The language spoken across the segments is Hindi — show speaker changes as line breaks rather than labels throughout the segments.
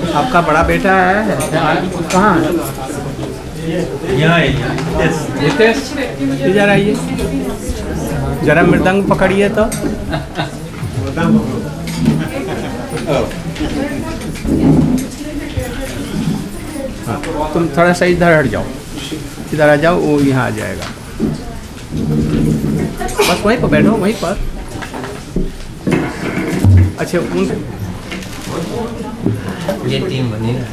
आपका बड़ा बेटा है कहाँ है?
यहाँ
हितेश इधर आइए, जरा मृदंग पकड़िए तो। हाँ, तुम थोड़ा सा इधर हट जाओ, इधर आ जाओ, वो यहाँ आ जाएगा। बस वहीं पर बैठो, वहीं पर। अच्छा
ये टीम बनी ना,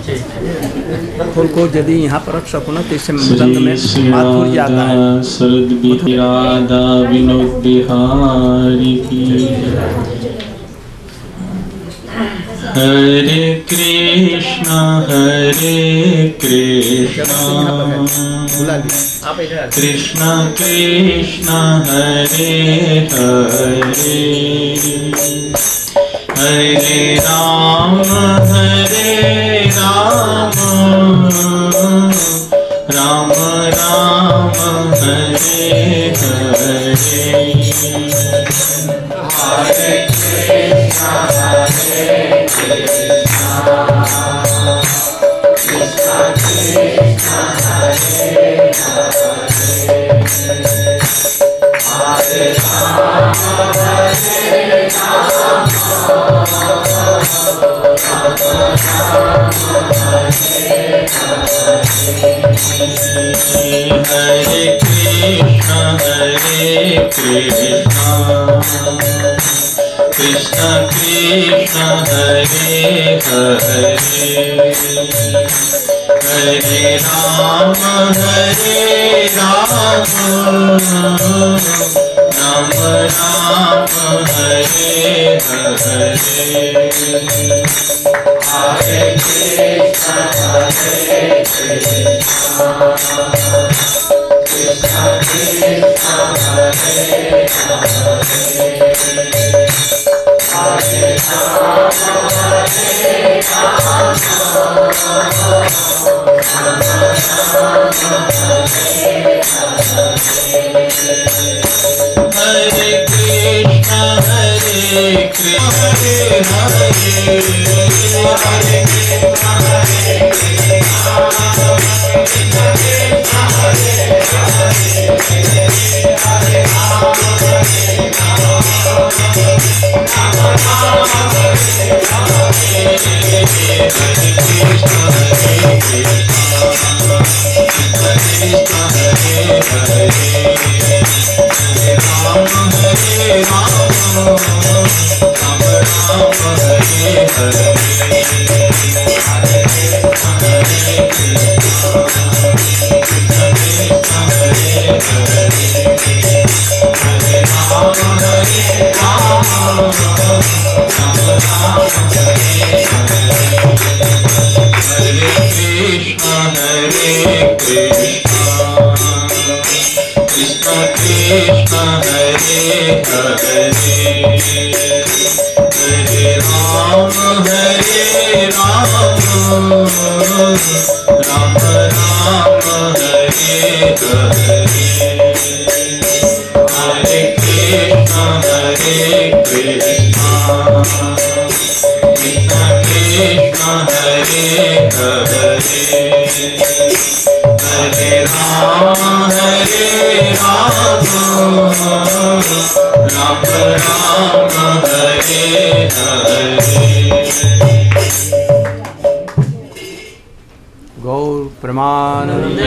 उनको यदि यहाँ पर रख सको ना तो इससे मृदंग में माधुर्य आता है।
शरद राधा विनोद बिहारी की। हरे कृष्णा कृष्णा कृष्णा हरे हरे, हरे राम राम राम हरे हरे। हरे कृष्णा कृष्णा कृष्णा हरे हरे, हरे राम हरे कृष्णा कृष्णा कृष्णा हरे हरे, हरे राम राम राम हरे हरे। हरे कृष्णा कृष्णा कृष्णा हरे हरे, हरे राम हरे कृष्णा हरे
गौर प्रमानंद।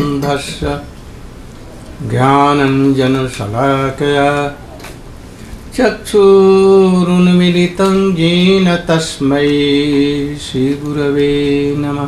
अज्ञानतिमिरान्धस्य ज्ञानञ्जनशलाकया चक्षुरुन्मिलितं येन तस्मै श्रीगुरवे नमः।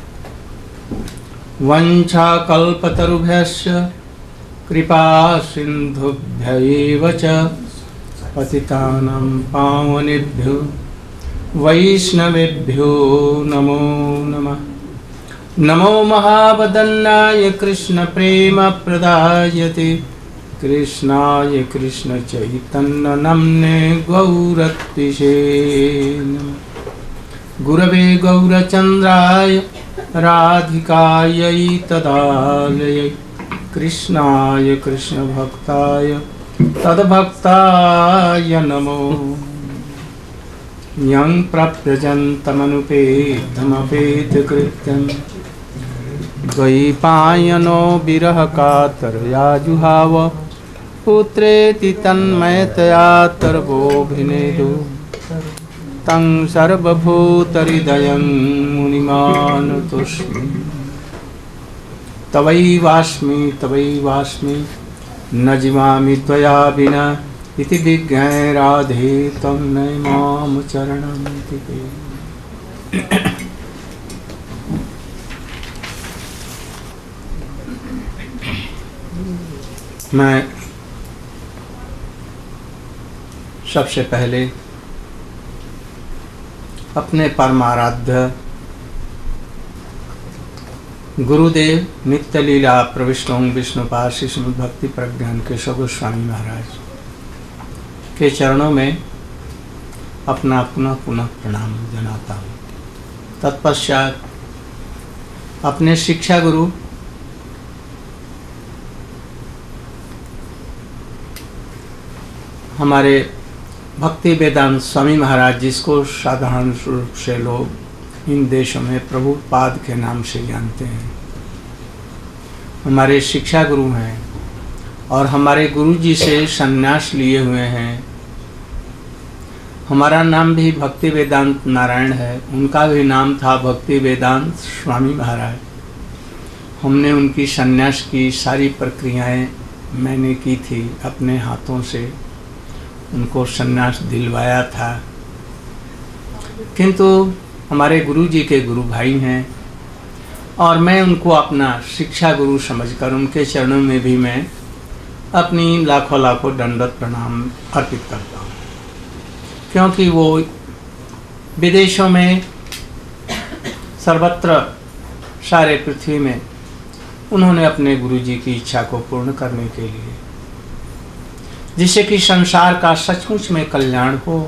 वञ्चाकल्पतरुभ्यश्च कृपा सिन्धुभ्यैव च पतितानां पावनेभ्यो वैष्णवेभ्यो नमो नमः। नमो महावदन्नाय कृष्ण प्रेम प्रदायते कृष्णाय कृष्ण चैतन्य नम्ने गौरत्विषे नमः। गुरवे गौरचन्द्राय राधिकायै तदालयै कृष्णाय कृष्ण भक्ताय तद्भक्ताय नमो। यं प्रव्रजन्तमनुपेतमपेतकृत्यं द्वैपायनो विरह कातरया जुहाव पुत्रेति तन्मयतया तर्वोऽभिनेदु तं सर्वभूतहृदयं मुनिमानतोऽस्मि। तवैवास्मि न जीवामि त्वया विना इति विज्ञाय राधे त्वं नमाम चरणं ते। मैं सबसे पहले अपने परमाराध्य गुरुदेव नित्य लीला प्रविष्णु विष्णुपाद श्री श्रीमद् भक्ति प्रज्ञान केशव गोस्वामी महाराज के चरणों में अपना पुनः प्रणाम जनाता हूँ। तत्पश्चात अपने शिक्षा गुरु हमारे भक्ति वेदांत स्वामी महाराज, जिसको साधारण रूप से लोग इन देशों में प्रभुपाद के नाम से जानते हैं, हमारे शिक्षा गुरु हैं और हमारे गुरु जी से संन्यास लिए हुए हैं। हमारा नाम भी भक्ति वेदांत नारायण है, उनका भी नाम था भक्ति वेदांत स्वामी महाराज। हमने उनकी संन्यास की सारी प्रक्रियाएं मैंने की थी, अपने हाथों से उनको संन्यास दिलवाया था। किंतु हमारे गुरु जी के गुरु भाई हैं और मैं उनको अपना शिक्षा गुरु समझकर उनके चरणों में भी मैं अपनी लाखों लाखों दंडवत प्रणाम अर्पित करता हूँ, क्योंकि वो विदेशों में सर्वत्र सारे पृथ्वी में उन्होंने अपने गुरु जी की इच्छा को पूर्ण करने के लिए, जिससे कि संसार का सचमुच में कल्याण हो,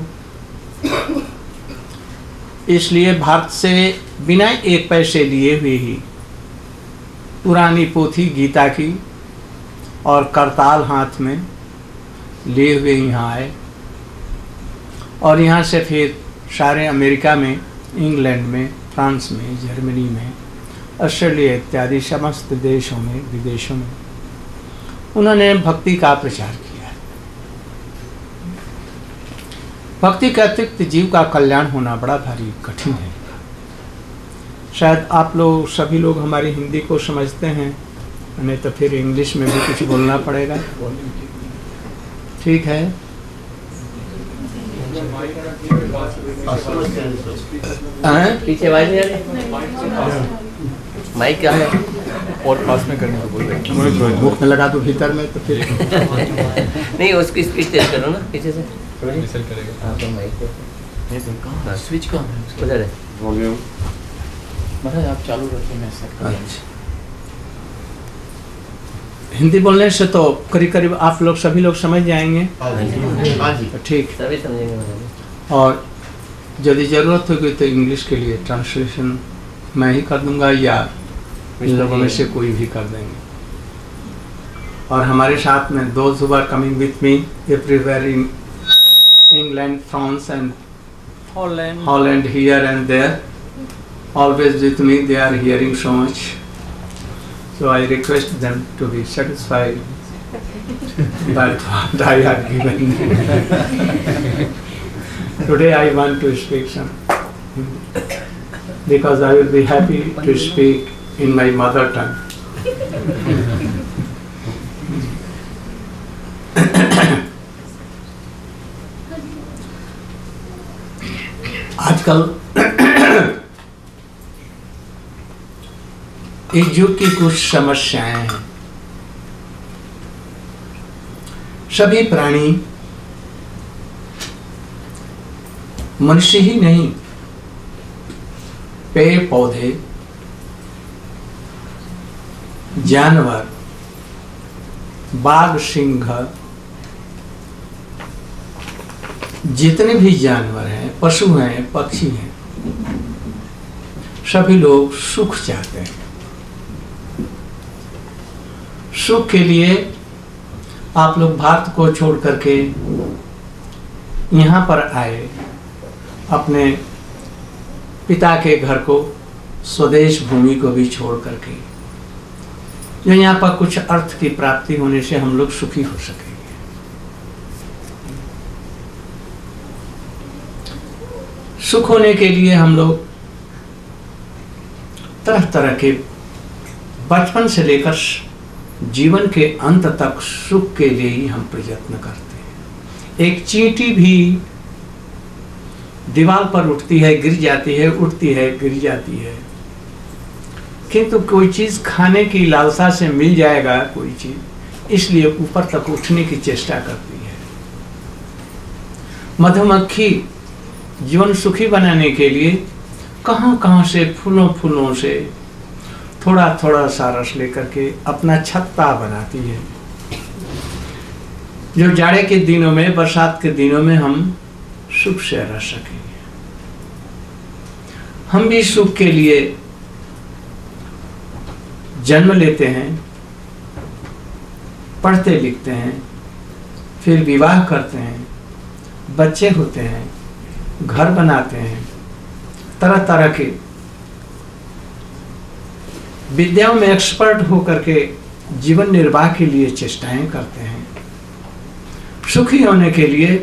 इसलिए भारत से बिना एक पैसे लिए हुए ही पुरानी पोथी गीता की और करताल हाथ में लिए हुए यहाँ आए और यहाँ से फिर सारे अमेरिका में, इंग्लैंड में, फ्रांस में, जर्मनी में, ऑस्ट्रेलिया इत्यादि समस्त देशों में, विदेशों में उन्होंने भक्ति का प्रचार किया। भक्ति के अतिरिक्त जीव का कल्याण होना बड़ा भारी कठिन है। शायद आप लोग सभी लोग हमारी हिंदी को समझते हैं, नहीं तो फिर इंग्लिश में भी कुछ बोलना पड़ेगा। ठीक है?
पीछे आवाज नहीं आ रही? माइक क्या है?
और पास में करने को बोल रहे हैं।
मुख में लगा दो भीतर में तो फिर
नहीं, उसकी स्पीड तेज करो ना पीछे से।
मिसल करेगा।
हाँ तो माइक पे स्विच कहाँ है? उधर है।
वॉल्यूम
महाराज आप चालू रखिए, मैं सेट कर। हिंदी बोलने से तो करीब करीब आप लोग सभी लोग समझ जाएंगे। ठीक,
सभी समझेंगे महाराज।
और यदि ज़रूरत होगी तो इंग्लिश के लिए ट्रांसलेशन मैं ही कर दूंगा या इन लोगों में से कोई भी कर देंगे। और हमारे साथ में those who are coming with me everywhere in England, France and Holland, here and there, always with me, they are hearing so much. So I request them to be satisfied by what I have given. Today I want to speak some, because I will be happy to speak in my mother tongue. आजकल इस युग की कुछ समस्याएं हैं। सभी प्राणी, मनुष्य ही नहीं, पेड़ पौधे, जानवर, बाघ, सिंह, जितने भी जानवर हैं, पशु हैं, पक्षी हैं, सभी लोग सुख चाहते हैं। सुख के लिए आप लोग भारत को छोड़ करके यहाँ पर आए, अपने पिता के घर को, स्वदेश भूमि को भी छोड़ करके, जो यहाँ पर कुछ अर्थ की प्राप्ति होने से हम लोग सुखी हो सकेंगे। सुख होने के लिए हम लोग तरह तरह के, बचपन से लेकर जीवन के अंत तक सुख के लिए ही हम प्रयत्न करते हैं। एक चींटी भी दीवार पर उठती है, गिर जाती है, उठती है, गिर जाती है, किंतु कोई चीज खाने की लालसा से मिल जाएगा कोई चीज, इसलिए ऊपर तक उठने की चेष्टा करती है। मधुमक्खी जीवन सुखी बनाने के लिए कहां कहां से फूलों से थोड़ा थोड़ा सा रस लेकर के अपना छत्ता बनाती है, जो जाड़े के दिनों में, बरसात के दिनों में हम सुख से रह सकेंगे। हम भी सुख के लिए जन्म लेते हैं, पढ़ते लिखते हैं, फिर विवाह करते हैं, बच्चे होते हैं, घर बनाते हैं, तरह तरह के विद्याओं में एक्सपर्ट होकर के जीवन निर्वाह के लिए चेष्टाएं करते हैं। सुखी होने के लिए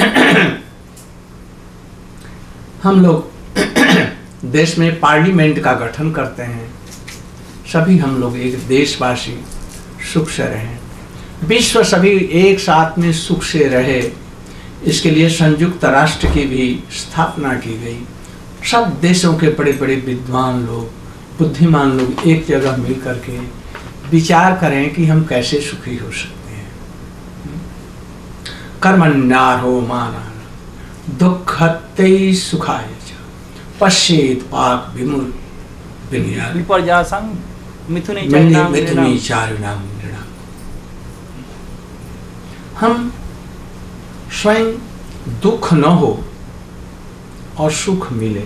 हम लोग देश में पार्लियामेंट का गठन करते हैं। सभी हम लोग एक देशवासी सुख से रहें, विश्व सभी एक साथ में सुख से रहे, इसके लिए संयुक्त राष्ट्र की भी स्थापना की गई। सब देशों के बड़े बड़े विद्वान लोग, बुद्धिमान लोग एक जगह मिल करके विचार करें कि हम कैसे सुखी हो सकते हैं। कर्मण्यारो माना दुःखते सुखाय च पश्येत पाक विमुर विनियार
विपर्यासं मिथुने
चारुणाम नृणाम। हम स्वयं दुख न हो और सुख मिले,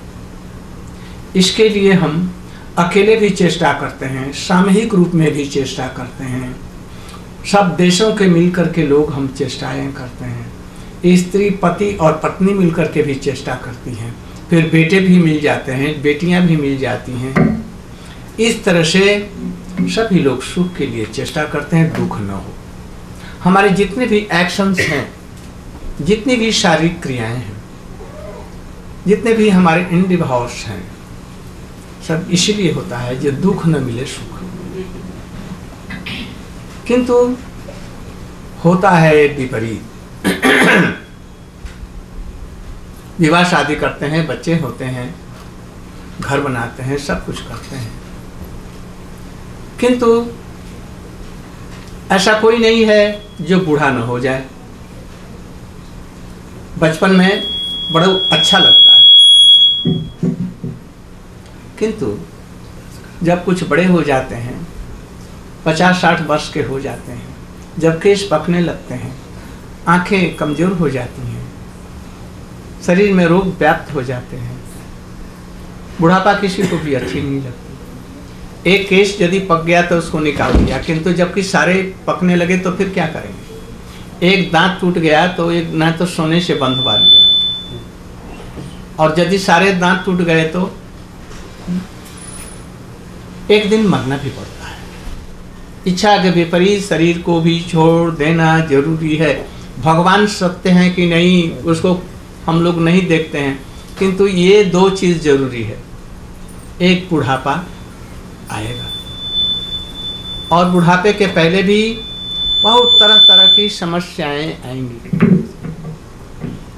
इसके लिए हम अकेले भी चेष्टा करते हैं, सामूहिक रूप में भी चेष्टा करते हैं, सब देशों के मिलकर के लोग हम चेष्टाएं करते हैं। स्त्री, पति और पत्नी मिलकर के भी चेष्टा करती हैं, फिर बेटे भी मिल जाते हैं, बेटियां भी मिल जाती हैं। इस तरह से सभी लोग सुख के लिए चेष्टा करते हैं, दुख न हो। हमारे जितने भी एक्शंस हैं, जितनी भी शारीरिक क्रियाएं हैं, जितने भी हमारे इंडिविजुअल्स हैं, सब इसलिए होता है जो दुख न मिले सुख। किंतु होता है विपरीत। विवाह शादी करते हैं, बच्चे होते हैं, घर बनाते हैं, सब कुछ करते हैं, किंतु ऐसा कोई नहीं है जो बूढ़ा न हो जाए। बचपन में बड़ा अच्छा लगता है, किंतु जब कुछ बड़े हो जाते हैं, 50-60 वर्ष के हो जाते हैं, जब केश पकने लगते हैं, आंखें कमजोर हो जाती हैं, शरीर में रोग व्याप्त हो जाते हैं, बुढ़ापा किसी को भी अच्छी नहीं लगती। एक केश यदि पक गया तो उसको निकाल दिया, किंतु जबकि सारे पकने लगे तो फिर क्या करेंगे? एक दांत टूट गया तो एक ना तो सोने से बंधवा दिया, और यदि सारे दांत टूट गए तो एक दिन मरना भी पड़ता है। इच्छा के विपरीत शरीर को भी छोड़ देना जरूरी है। भगवान सत्य हैं कि नहीं उसको हम लोग नहीं देखते हैं, किंतु ये दो चीज जरूरी है। एक बुढ़ापा आएगा, और बुढ़ापे के पहले भी बहुत तरह तरह की समस्याएं आएंगी।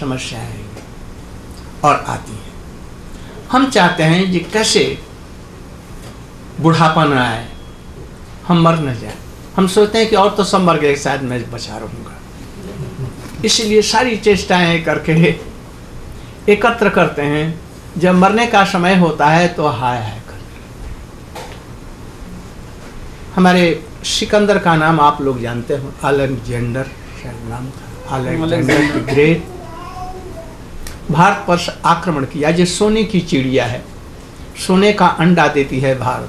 समस्याएं और आती हैं। हम चाहते हैं कि कैसे बुढ़ापा न आए, हम मर न जाए। हम सोचते हैं कि और तो सब मर गए, शायद मैं बचा रहूँगा। इसलिए सारी चेष्टाएं करके एकत्र करते हैं। जब मरने का समय होता है तो हाय हाय करते। हमारे सिकंदर का नाम आप लोग जानते हो, अलेक्जेंडर शायद नाम था, अलेक्जेंडर द ग्रेट। भारत पर आक्रमण किया। जो सोने की चिड़िया है, सोने का अंडा देती है भारत,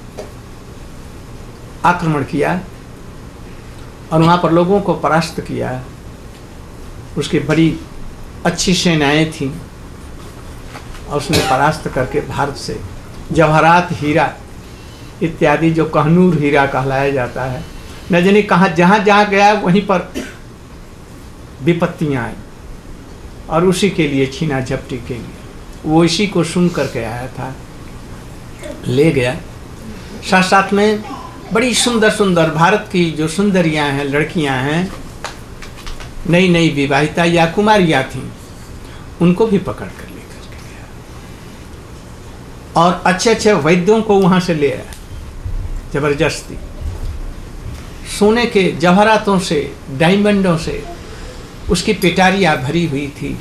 आक्रमण किया और वहाँ पर लोगों को परास्त किया। उसकी बड़ी अच्छी सेनाएं थीं और उसने परास्त करके भारत से जवाहरात, हीरा इत्यादि, जो कहनूर हीरा कहलाया जाता है, न जाने कहाँ जहाँ जहाँ गया वहीं पर विपत्तियाँ आई और उसी के लिए छीना झपटी के लिए वो इसी को सुन करके आया था, ले गया। साथ साथ में बड़ी सुंदर सुंदर भारत की जो सुंदरियां हैं, लड़कियां हैं, नई नई विवाहिता या कुमारियां थीं, उनको भी पकड़ कर लेकर के गया और अच्छे अच्छे वैद्यों को वहां से ले आया जबरदस्ती। सोने के जवाहरातों से, डायमंडों से उसकी पिटारियां भरी हुई थी।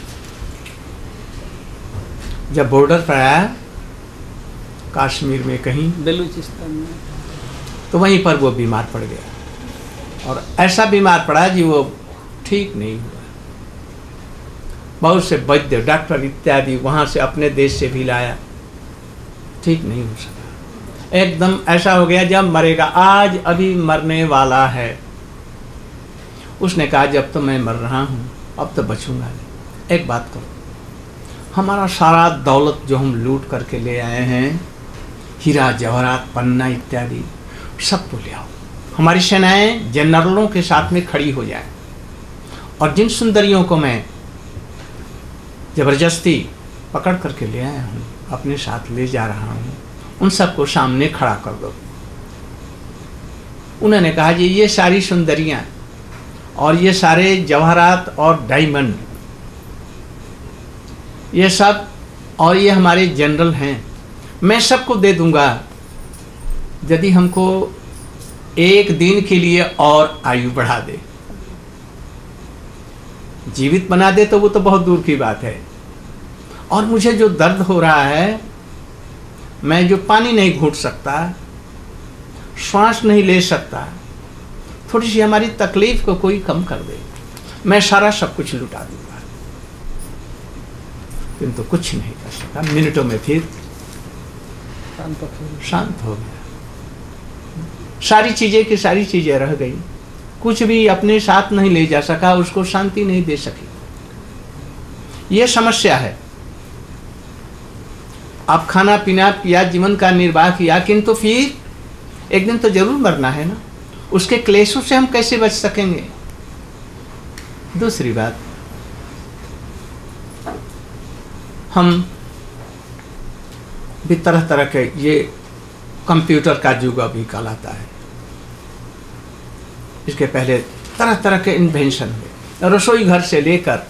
जब बॉर्डर पर आया कश्मीर में कहीं,
बलूचिस्तान में,
तो वहीं पर वो बीमार पड़ गया और ऐसा बीमार पड़ा कि वो ठीक नहीं हुआ। बहुत से वैद्य, डॉक्टर इत्यादि वहाँ से अपने देश से भी लाया, ठीक नहीं हो सका। एकदम ऐसा हो गया जब मरेगा, आज अभी मरने वाला है। उसने कहा जब तो मैं मर रहा हूँ अब तो बचूंगा नहीं। एक बात करो, हमारा सारा दौलत जो हम लूट करके ले आए हैं, हीरा जवाहरात, पन्ना इत्यादि, सबको ले आओ। हमारी सेनाएं जनरलों के साथ में खड़ी हो जाए और जिन सुंदरियों को मैं जबरदस्ती पकड़ करके ले आया हूँ, अपने साथ ले जा रहा हूँ, उन सबको सामने खड़ा कर दो। उन्होंने कहा जी ये सारी सुंदरियां और ये सारे जवाहरात और डायमंड, ये सब, और ये हमारे जनरल हैं, मैं सबको दे दूंगा यदि हमको एक दिन के लिए और आयु बढ़ा दे। जीवित बना दे तो वो तो बहुत दूर की बात है। और मुझे जो दर्द हो रहा है, मैं जो पानी नहीं घूट सकता, श्वास नहीं ले सकता, थोड़ी सी हमारी तकलीफ को कोई कम कर दे, मैं सारा सब कुछ लुटा दूंगा। किंतु कुछ नहीं कर सका। मिनटों में फिर शांत हो गया। सारी चीजें की सारी चीजें रह गई, कुछ भी अपने साथ नहीं ले जा सका, उसको शांति नहीं दे सकी। यह समस्या है। आप खाना पीना पिया, जीवन का निर्वाह किया, किंतु फिर एक दिन तो जरूर मरना है ना। उसके क्लेशों से हम कैसे बच सकेंगे? दूसरी बात, हम भी तरह तरह के, ये कंप्यूटर का युग अभी कहलाता है, इसके पहले तरह तरह के इन्वेंशन हुए, रसोई घर से लेकर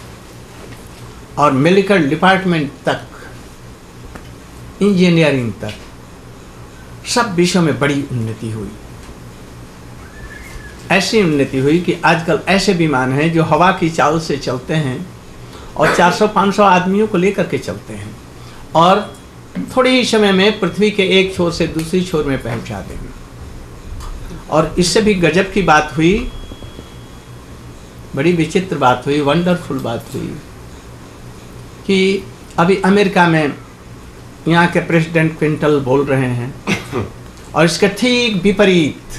और मेडिकल डिपार्टमेंट तक, इंजीनियरिंग तक, सब विषयों में बड़ी उन्नति हुई। ऐसी उन्नति हुई कि आजकल ऐसे विमान हैं जो हवा की चाल से चलते हैं और 400-500 आदमियों को लेकर के चलते हैं और थोड़े ही समय में पृथ्वी के एक छोर से दूसरी छोर में पहुंचा देंगे। और इससे भी गजब की बात हुई, बड़ी विचित्र बात हुई, वंडरफुल बात हुई कि अभी अमेरिका में यहाँ के प्रेसिडेंट क्लिंटन बोल रहे हैं और इसके ठीक विपरीत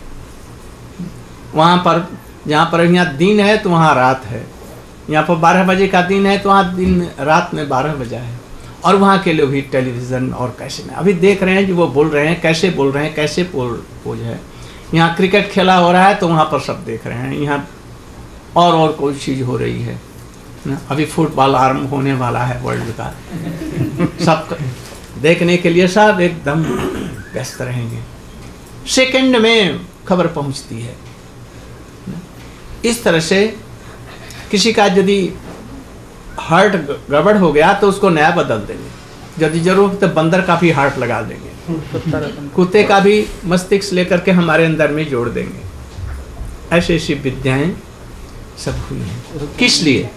वहाँ पर, जहाँ पर यहाँ दिन है तो वहाँ रात है, यहाँ पर 12 बजे का दिन है तो वहाँ दिन रात में 12 बजा है। और वहाँ के लोग भी टेलीविज़न और कैसे में अभी देख रहे हैं जो वो बोल रहे हैं, कैसे बोल रहे हैं, कैसे पोज है। यहाँ क्रिकेट खेला हो रहा है तो वहाँ पर सब देख रहे हैं। यहाँ और कोई चीज़ हो रही है ना, अभी फुटबॉल आरंभ होने वाला है वर्ल्ड का, सब देखने के लिए सब एकदम व्यस्त रहेंगे। सेकंड में खबर पहुँचती है। इस तरह से किसी का यदि हार्ट गड़बड़ हो गया तो उसको नया बदल देंगे, यदि जरूरत तो बंदर का भी हार्ट लगा देंगे, कुत्ते का भी मस्तिष्क लेकर के हमारे अंदर में जोड़ देंगे। ऐसी ऐसी विद्याएं सब हुई हैं। किस लिए?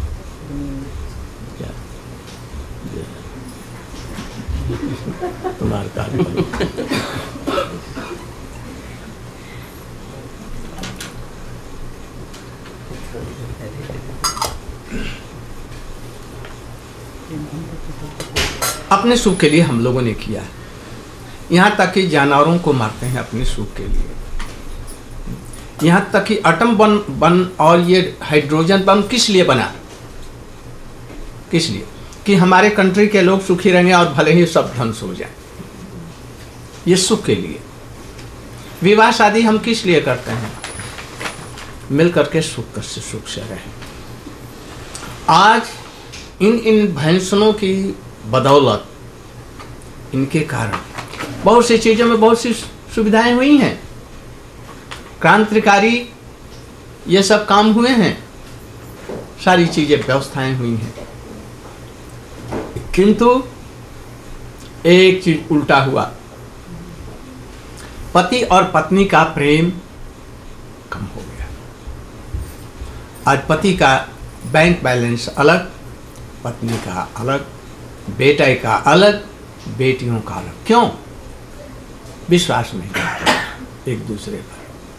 तुम्हारे कार्य अपने सुख के लिए हम लोगों ने किया है। यहाँ तक कि जानवरों को मारते हैं अपने सुख के लिए। यहाँ तक कि एटम बम और ये हाइड्रोजन बम किस लिए बना? किस लिए? कि हमारे कंट्री के लोग सुखी रहेंगे और भले ही सब ध्वंस हो जाए, ये सुख के लिए। विवाह शादी हम किस लिए करते हैं? मिल करके सुख से रहें। आज इन भैंसनों की बदौलत, इनके कारण बहुत सी चीजों में बहुत सी सुविधाएं हुई हैं, क्रांतिकारी ये सब काम हुए हैं, सारी चीजें व्यवस्थाएं हुई हैं, किंतु एक चीज उल्टा हुआ। पति और पत्नी का प्रेम कम हो गया। आज पति का बैंक बैलेंस अलग, पत्नी का अलग, बेटे का अलग, बेटियों का अलग। क्यों? विश्वास नहीं करते एक दूसरे पर।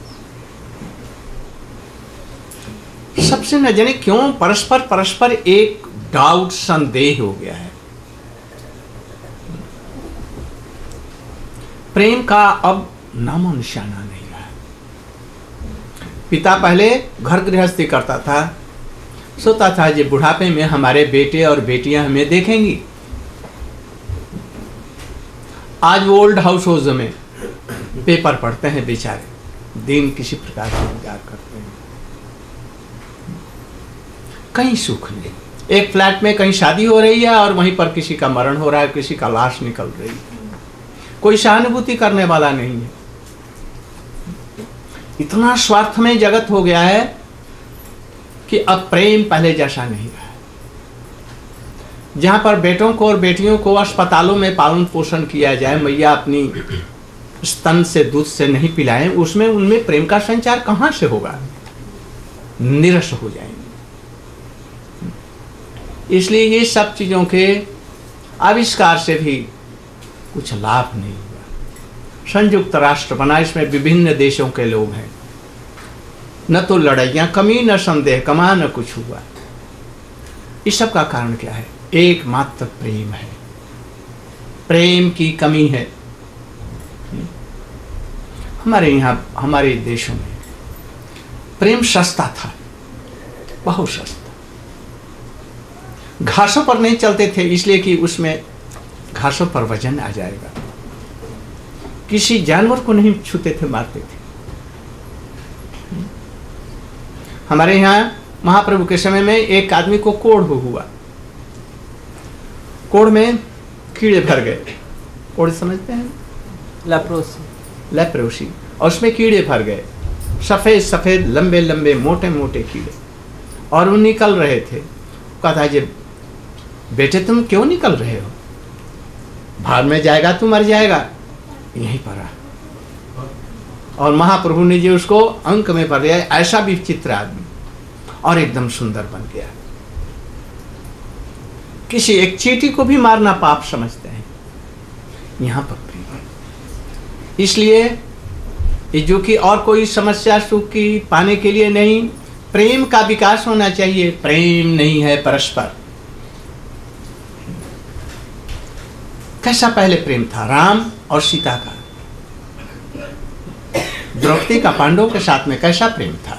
सबसे न जाने क्यों परस्पर एक डाउट, संदेह हो गया है। प्रेम का अब नामो निशाना नहीं रहा। पिता पहले घर गृहस्थी करता था, सोचता था कि बुढ़ापे में हमारे बेटे और बेटियां हमें देखेंगी। आज वो ओल्ड हाउस होल्ड में पेपर पढ़ते हैं बेचारे, दिन किसी प्रकार से गुजार करते हैं, कहीं सुख नहीं। एक फ्लैट में कहीं शादी हो रही है और वहीं पर किसी का मरण हो रहा है, किसी का लाश निकल रही है, कोई सहानुभूति करने वाला नहीं है। इतना स्वार्थमय जगत हो गया है कि अब प्रेम पहले जैसा नहीं रहा। जहां पर बेटों को और बेटियों को अस्पतालों में पालन पोषण किया जाए, मैया अपनी स्तन से दूध से नहीं पिलाएं, उसमें उनमें प्रेम का संचार कहां से होगा? निरस हो जाएंगे। इसलिए ये सब चीजों के आविष्कार से भी कुछ लाभ नहीं हुआ। संयुक्त राष्ट्र बना, इसमें विभिन्न देशों के लोग हैं, न तो लड़ाइयां कमी, न संदेह कमा, न कुछ हुआ। इस सब का कारण क्या है? एकमात्र प्रेम है। प्रेम की कमी है। हमारे यहाँ, हमारे देशों में प्रेम सस्ता था, बहुत सस्ता। घासों पर नहीं चलते थे, इसलिए कि उसमें घासों पर वजन आ जाएगा। किसी जानवर को नहीं छूते थे, मारते थे। हमारे यहाँ महाप्रभु के समय में एक आदमी को कोढ़ हुआ, कोढ़ में कीड़े भर गए। कोढ़ समझते हैं? लेप्रोसी। और उसमें कीड़े भर गए, सफेद सफेद लंबे लंबे मोटे मोटे कीड़े, और वो निकल रहे थे। कहता है, बेटे तुम क्यों निकल रहे हो? भार में जाएगा तो मर जाएगा, यहीं पर आ। और महाप्रभु ने जो उसको अंक में भर दिया। ऐसा भी विचित्र आदमी, और एकदम सुंदर बन गया। किसी एक चींटी को भी मारना पाप समझते हैं, यहां पर प्रेम है। इसलिए ये जो कि और कोई समस्या सुख की पाने के लिए नहीं, प्रेम का विकास होना चाहिए। प्रेम नहीं है परस्पर। कैसा पहले प्रेम था राम और सीता का? द्रौपदी का पांडवों के साथ में कैसा प्रेम था?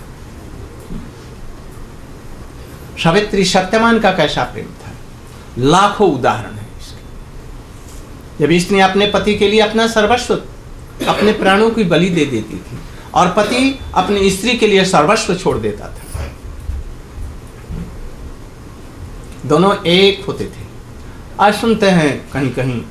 सावित्री सत्यवान का कैसा प्रेम था? लाखों उदाहरण है इसके। जब स्त्री अपने पति के लिए अपना सर्वस्व, अपने प्राणों की बलि दे देती थी, और पति अपनी स्त्री के लिए सर्वस्व छोड़ देता था, दोनों एक होते थे। आज सुनते हैं कहीं कहीं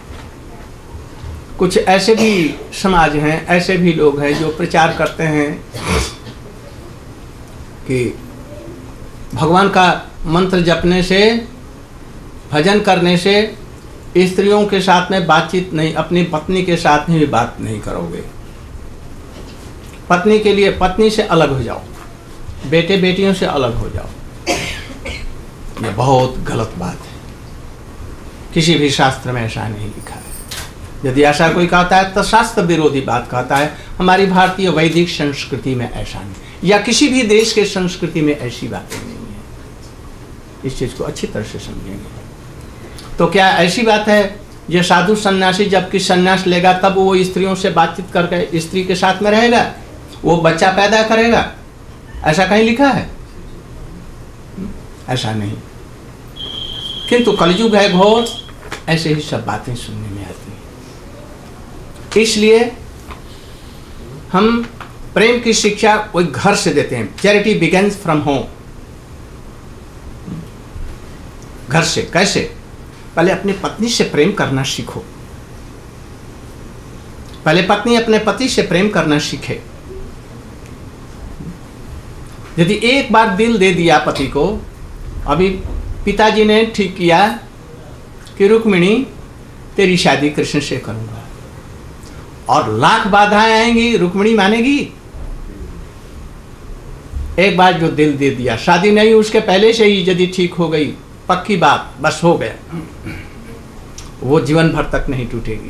कुछ ऐसे भी समाज हैं, ऐसे भी लोग हैं जो प्रचार करते हैं कि भगवान का मंत्र जपने से, भजन करने से स्त्रियों के साथ में बातचीत नहीं, अपनी पत्नी के साथ में भी बात नहीं करोगे। पत्नी के लिए पत्नी से अलग हो जाओ, बेटे बेटियों से अलग हो जाओ। ये बहुत गलत बात है, किसी भी शास्त्र में ऐसा नहीं लिखा है। यदि ऐसा कोई कहता है तो शास्त्र विरोधी बात कहता है। हमारी भारतीय वैदिक संस्कृति में ऐसा नहीं, या किसी भी देश के संस्कृति में ऐसी बातें नहीं है। इस चीज को अच्छी तरह से समझेंगे तो क्या ऐसी बात है ये साधु सन्यासी जबकि सन्यास लेगा तब वो स्त्रियों से बातचीत करके स्त्री के साथ में रहेगा, वो बच्चा पैदा करेगा? ऐसा कहीं लिखा है? ऐसा नहीं। किंतु कलयुग है घोर, ऐसे ही सब बातें सुनने में आती हैं। इसलिए हम प्रेम की शिक्षा कोई घर से देते हैं। चैरिटी बिगिंस फ्रॉम होम, घर से। कैसे? पहले अपनी पत्नी से प्रेम करना सीखो। पहले पत्नी अपने पति से प्रेम करना सीखे। यदि एक बार दिल दे दिया पति को, अभी पिताजी ने ठीक किया कि रुक्मिणी तेरी शादी कृष्ण से करूंगा, और लाख बाधाएं आएंगी, रुक्मिणी मानेगी? एक बार जो दिल दे दिया, शादी नहीं उसके पहले से ही यदि ठीक हो गई, पक्की बात, बस हो गया, वो जीवन भर तक नहीं टूटेगी।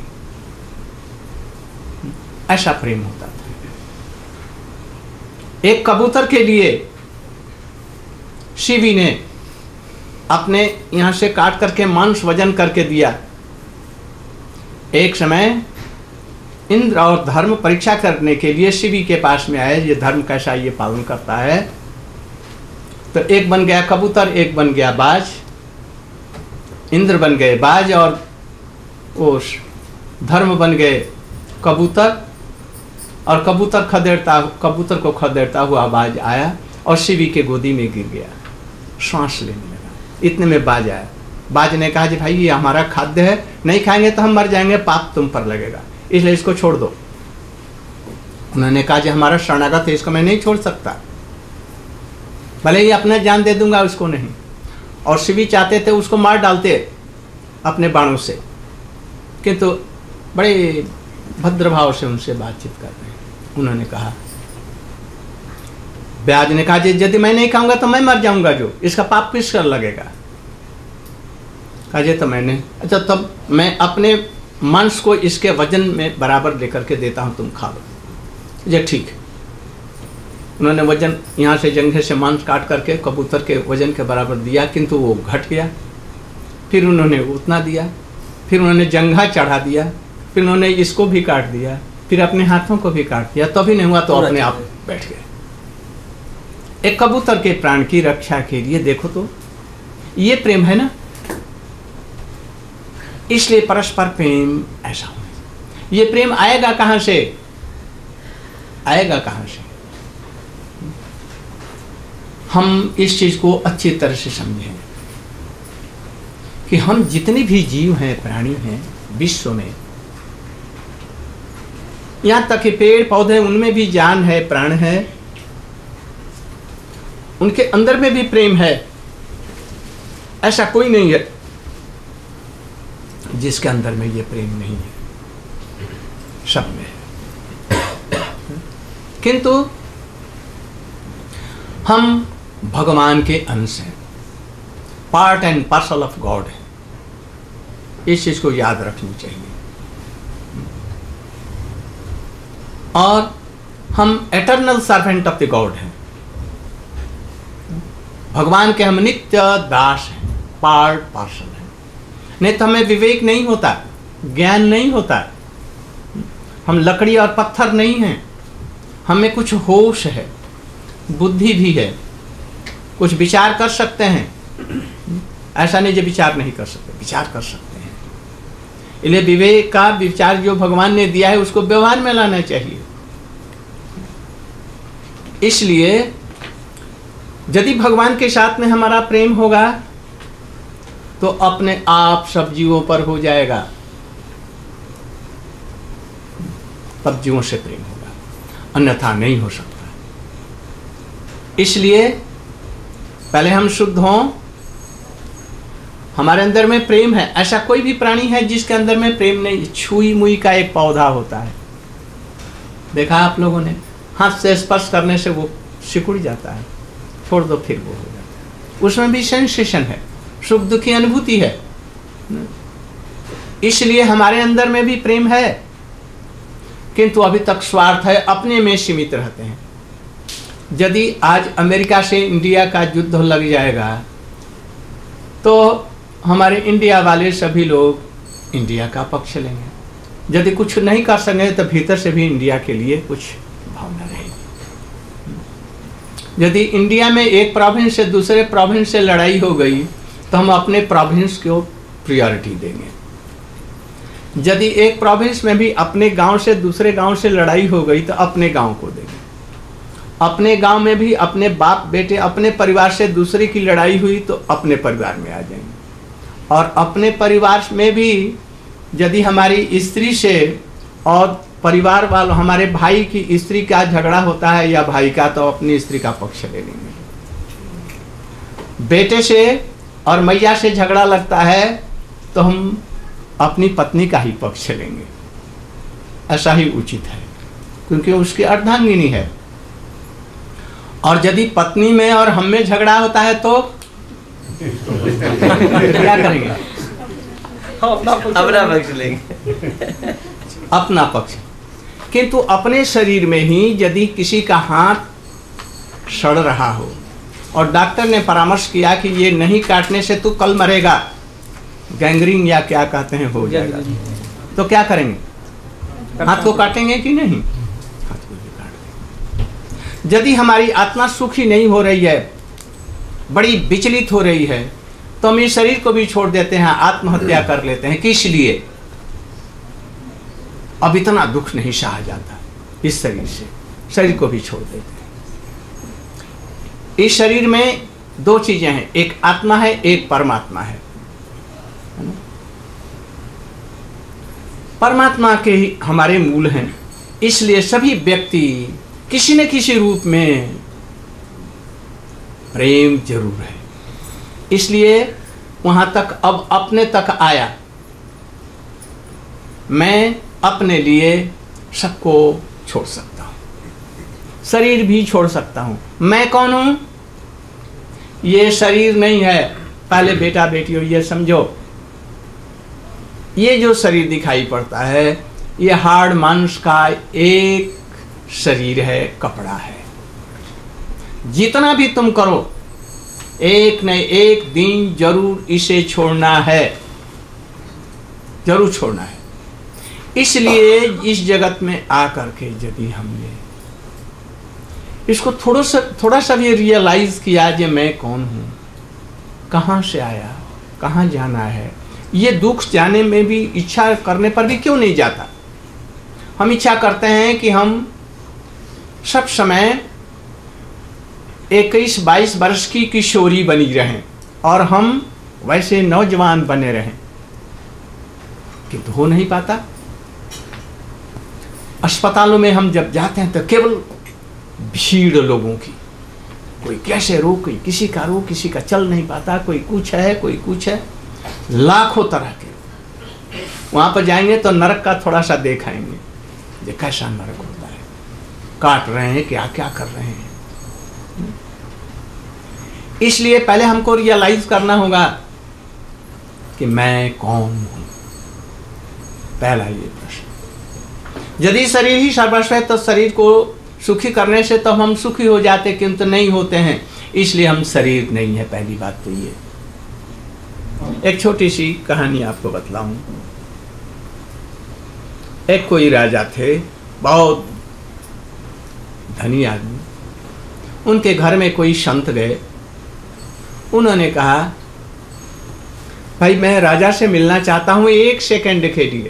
ऐसा प्रेम होता था। एक कबूतर के लिए शिवी ने अपने यहां से काट करके मांस वजन करके दिया। एक समय इंद्र और धर्म परीक्षा करने के लिए शिवी के पास में आए, ये धर्म कैसा ये पालन करता है। तो एक बन गया कबूतर, एक बन गया बाज। इंद्र बन गए बाज और उस धर्म बन गए कबूतर, और कबूतर को खदेड़ता हुआ बाज आया और शिवी के गोदी में गिर गया, श्वास लेने लगा। इतने में बाज आया। बाज ने कहा जी भाई ये हमारा खाद्य है, नहीं खाएंगे तो हम मर जाएंगे, पाप तुम पर लगेगा, इसलिए इसको छोड़ दो। उन्होंने कहा जी हमारा शरणागत है, इसको मैं नहीं छोड़ सकता, भले ही अपना जान दे दूंगा, उसको नहीं। और शिवी चाहते थे उसको मार डालते अपने बाणों से, किंतु बड़े भद्र भाव से उनसे बातचीत कर रहे हैं। उन्होंने कहा, ब्याज ने कहा यदि मैं नहीं खाऊंगा तो मैं मर जाऊंगा, जो इसका पाप किस कर लगेगा? कहा तो मैंने, अच्छा तब मैं अपने मांस को इसके वजन में बराबर लेकर के देता हूं, तुम खा लो। ये ठीक है। उन्होंने वजन यहाँ से जंघे से मांस काट करके कबूतर के वजन के बराबर दिया, किंतु वो घट गया। फिर उन्होंने उतना दिया, फिर उन्होंने जंघा चढ़ा दिया, फिर उन्होंने इसको भी काट दिया, फिर अपने हाथों को भी काट दिया, तो भी नहीं हुआ तो अपने आप बैठ गए। एक कबूतर के प्राण की रक्षा के लिए देखो तो ये प्रेम है ना। इसलिए परस्पर प्रेम ऐसा हो। ये प्रेम आएगा कहां से? आएगा कहां से? हम इस चीज को अच्छी तरह से समझें कि हम जितने भी जीव हैं, प्राणी हैं विश्व में, यहां तक कि पेड़ पौधे, उनमें भी जान है, प्राण है, उनके अंदर में भी प्रेम है। ऐसा कोई नहीं है जिसके अंदर में ये प्रेम नहीं है, सब में है। किंतु हम भगवान के अंश हैं, part and parcel of God है। इस चीज को याद रखनी चाहिए। और हम eternal servant of the God हैं, भगवान के हम नित्य दास हैं, पार्ट पार्सल हैं। नहीं तो हमें विवेक नहीं होता, ज्ञान नहीं होता, हम लकड़ी और पत्थर नहीं हैं, हमें कुछ होश है, बुद्धि भी है, कुछ विचार कर सकते हैं। ऐसा नहीं जो विचार नहीं कर सकते, विचार कर सकते हैं। इसलिए विवेक का विचार जो भगवान ने दिया है उसको व्यवहार में लाना चाहिए। इसलिए यदि भगवान के साथ में हमारा प्रेम होगा तो अपने आप सब जीवों पर हो जाएगा, तब जीवों से प्रेम होगा, अन्यथा नहीं हो सकता। इसलिए पहले हम शुद्ध हों, हमारे अंदर में प्रेम है। ऐसा कोई भी प्राणी है जिसके अंदर में प्रेम नहीं। छुई मुई का एक पौधा होता है, देखा आप लोगों ने, हाथ से स्पर्श करने से वो सिकुड़ जाता है, छोड़ दो फिर वो हो जाता है। उसमें भी सेंसेशन है, सुख दुख की अनुभूति है। इसलिए हमारे अंदर में भी प्रेम है, किंतु अभी तक स्वार्थ है, अपने में सीमित रहते हैं। यदि आज अमेरिका से इंडिया का युद्ध लग जाएगा तो हमारे इंडिया वाले सभी लोग इंडिया का पक्ष लेंगे। यदि कुछ नहीं कर सकेंगे तो भीतर से भी इंडिया के लिए कुछ भावना रहेगी। यदि इंडिया में एक प्रोविंस से दूसरे प्रोविंस से लड़ाई हो गई तो हम अपने प्रोविंस को प्रायोरिटी देंगे। यदि एक प्रोविंस में भी अपने गांव से दूसरे गांव से लड़ाई हो गई तो अपने गांव को देंगे। अपने गांव में भी अपने बाप बेटे अपने परिवार से दूसरे की लड़ाई हुई तो अपने परिवार में आ जाएंगे। और अपने परिवार में भी यदि हमारी स्त्री से और परिवार वालों हमारे भाई की स्त्री का झगड़ा होता है या भाई का, तो अपनी स्त्री का पक्ष ले लेंगे। बेटे से और मैया से झगड़ा लगता है तो हम अपनी पत्नी का ही पक्ष लेंगे। ऐसा ही उचित है, क्योंकि उसकी अर्धांगिनी है। और यदि पत्नी में और हम में झगड़ा होता है तो क्या करेंगे?
अपना पक्ष लेंगे।
अपना पक्ष। किंतु अपने शरीर में ही यदि किसी का हाथ सड़ रहा हो और डॉक्टर ने परामर्श किया कि ये नहीं काटने से तू कल मरेगा, गैंग्रीन या क्या कहते हैं हो जाएगा, तो क्या करेंगे? हाथ को काटेंगे कि नहीं? हाथ को भी काट देंगे। यदि हमारी आत्मा सुखी नहीं हो रही है, बड़ी विचलित हो रही है, तो हम इस शरीर को भी छोड़ देते हैं, आत्महत्या कर लेते हैं। किस लिए? अब इतना दुख नहीं सहा जाता इस शरीर से, शरीर को भी छोड़ देते हैं। इस शरीर में दो चीजें हैं, एक आत्मा है, एक परमात्मा है। परमात्मा के ही हमारे मूल हैं, इसलिए सभी व्यक्ति किसी न किसी रूप में प्रेम जरूर है। इसलिए वहां तक अब अपने तक आया। मैं अपने लिए सबको छोड़ सकता हूं, शरीर भी छोड़ सकता हूं। मैं कौन हूं? ये शरीर नहीं है। पहले बेटा बेटियों ये समझो, ये जो शरीर दिखाई पड़ता है ये हाड़ मांस का एक शरीर है, कपड़ा है। जितना भी तुम करो एक न एक दिन जरूर इसे छोड़ना है, जरूर छोड़ना है। इसलिए इस जगत में आकर के यदि हमने इसको थोड़ा सा भी रियलाइज किया कि मैं कौन हूं, कहां से आया, कहां जाना है, ये दुख जाने में भी इच्छा करने पर भी क्यों नहीं जाता। हम इच्छा करते हैं कि हम सब समय 21-22 वर्ष की किशोरी बनी रहें और हम वैसे नौजवान बने रहें, किंतु हो नहीं पाता। अस्पतालों में हम जब जाते हैं तो केवल भीड़ लोगों की, कोई कैसे रोग, कोई किसी का रोग, किसी का चल नहीं पाता, कोई कुछ है, कोई कुछ है, लाखों तरह के। वहां पर जाएंगे तो नरक का थोड़ा सा देखाएंगे, ये कैसा नरक होता है, काट रहे हैं, क्या क्या कर रहे हैं। इसलिए पहले हमको रियलाइज करना होगा कि मैं कौन हूं। पहला ये प्रश्न। यदि शरीर ही सर्वस्व है तो शरीर को सुखी करने से तो हम सुखी हो जाते, किंतु नहीं होते हैं, इसलिए हम शरीर नहीं है। पहली बात तो ये। एक छोटी सी कहानी आपको बतलाऊं। एक कोई राजा थे, बहुत धनी आदमी। उनके घर में कोई संत गए। उन्होंने कहा, भाई मैं राजा से मिलना चाहता हूं 1 सेकंड के लिए।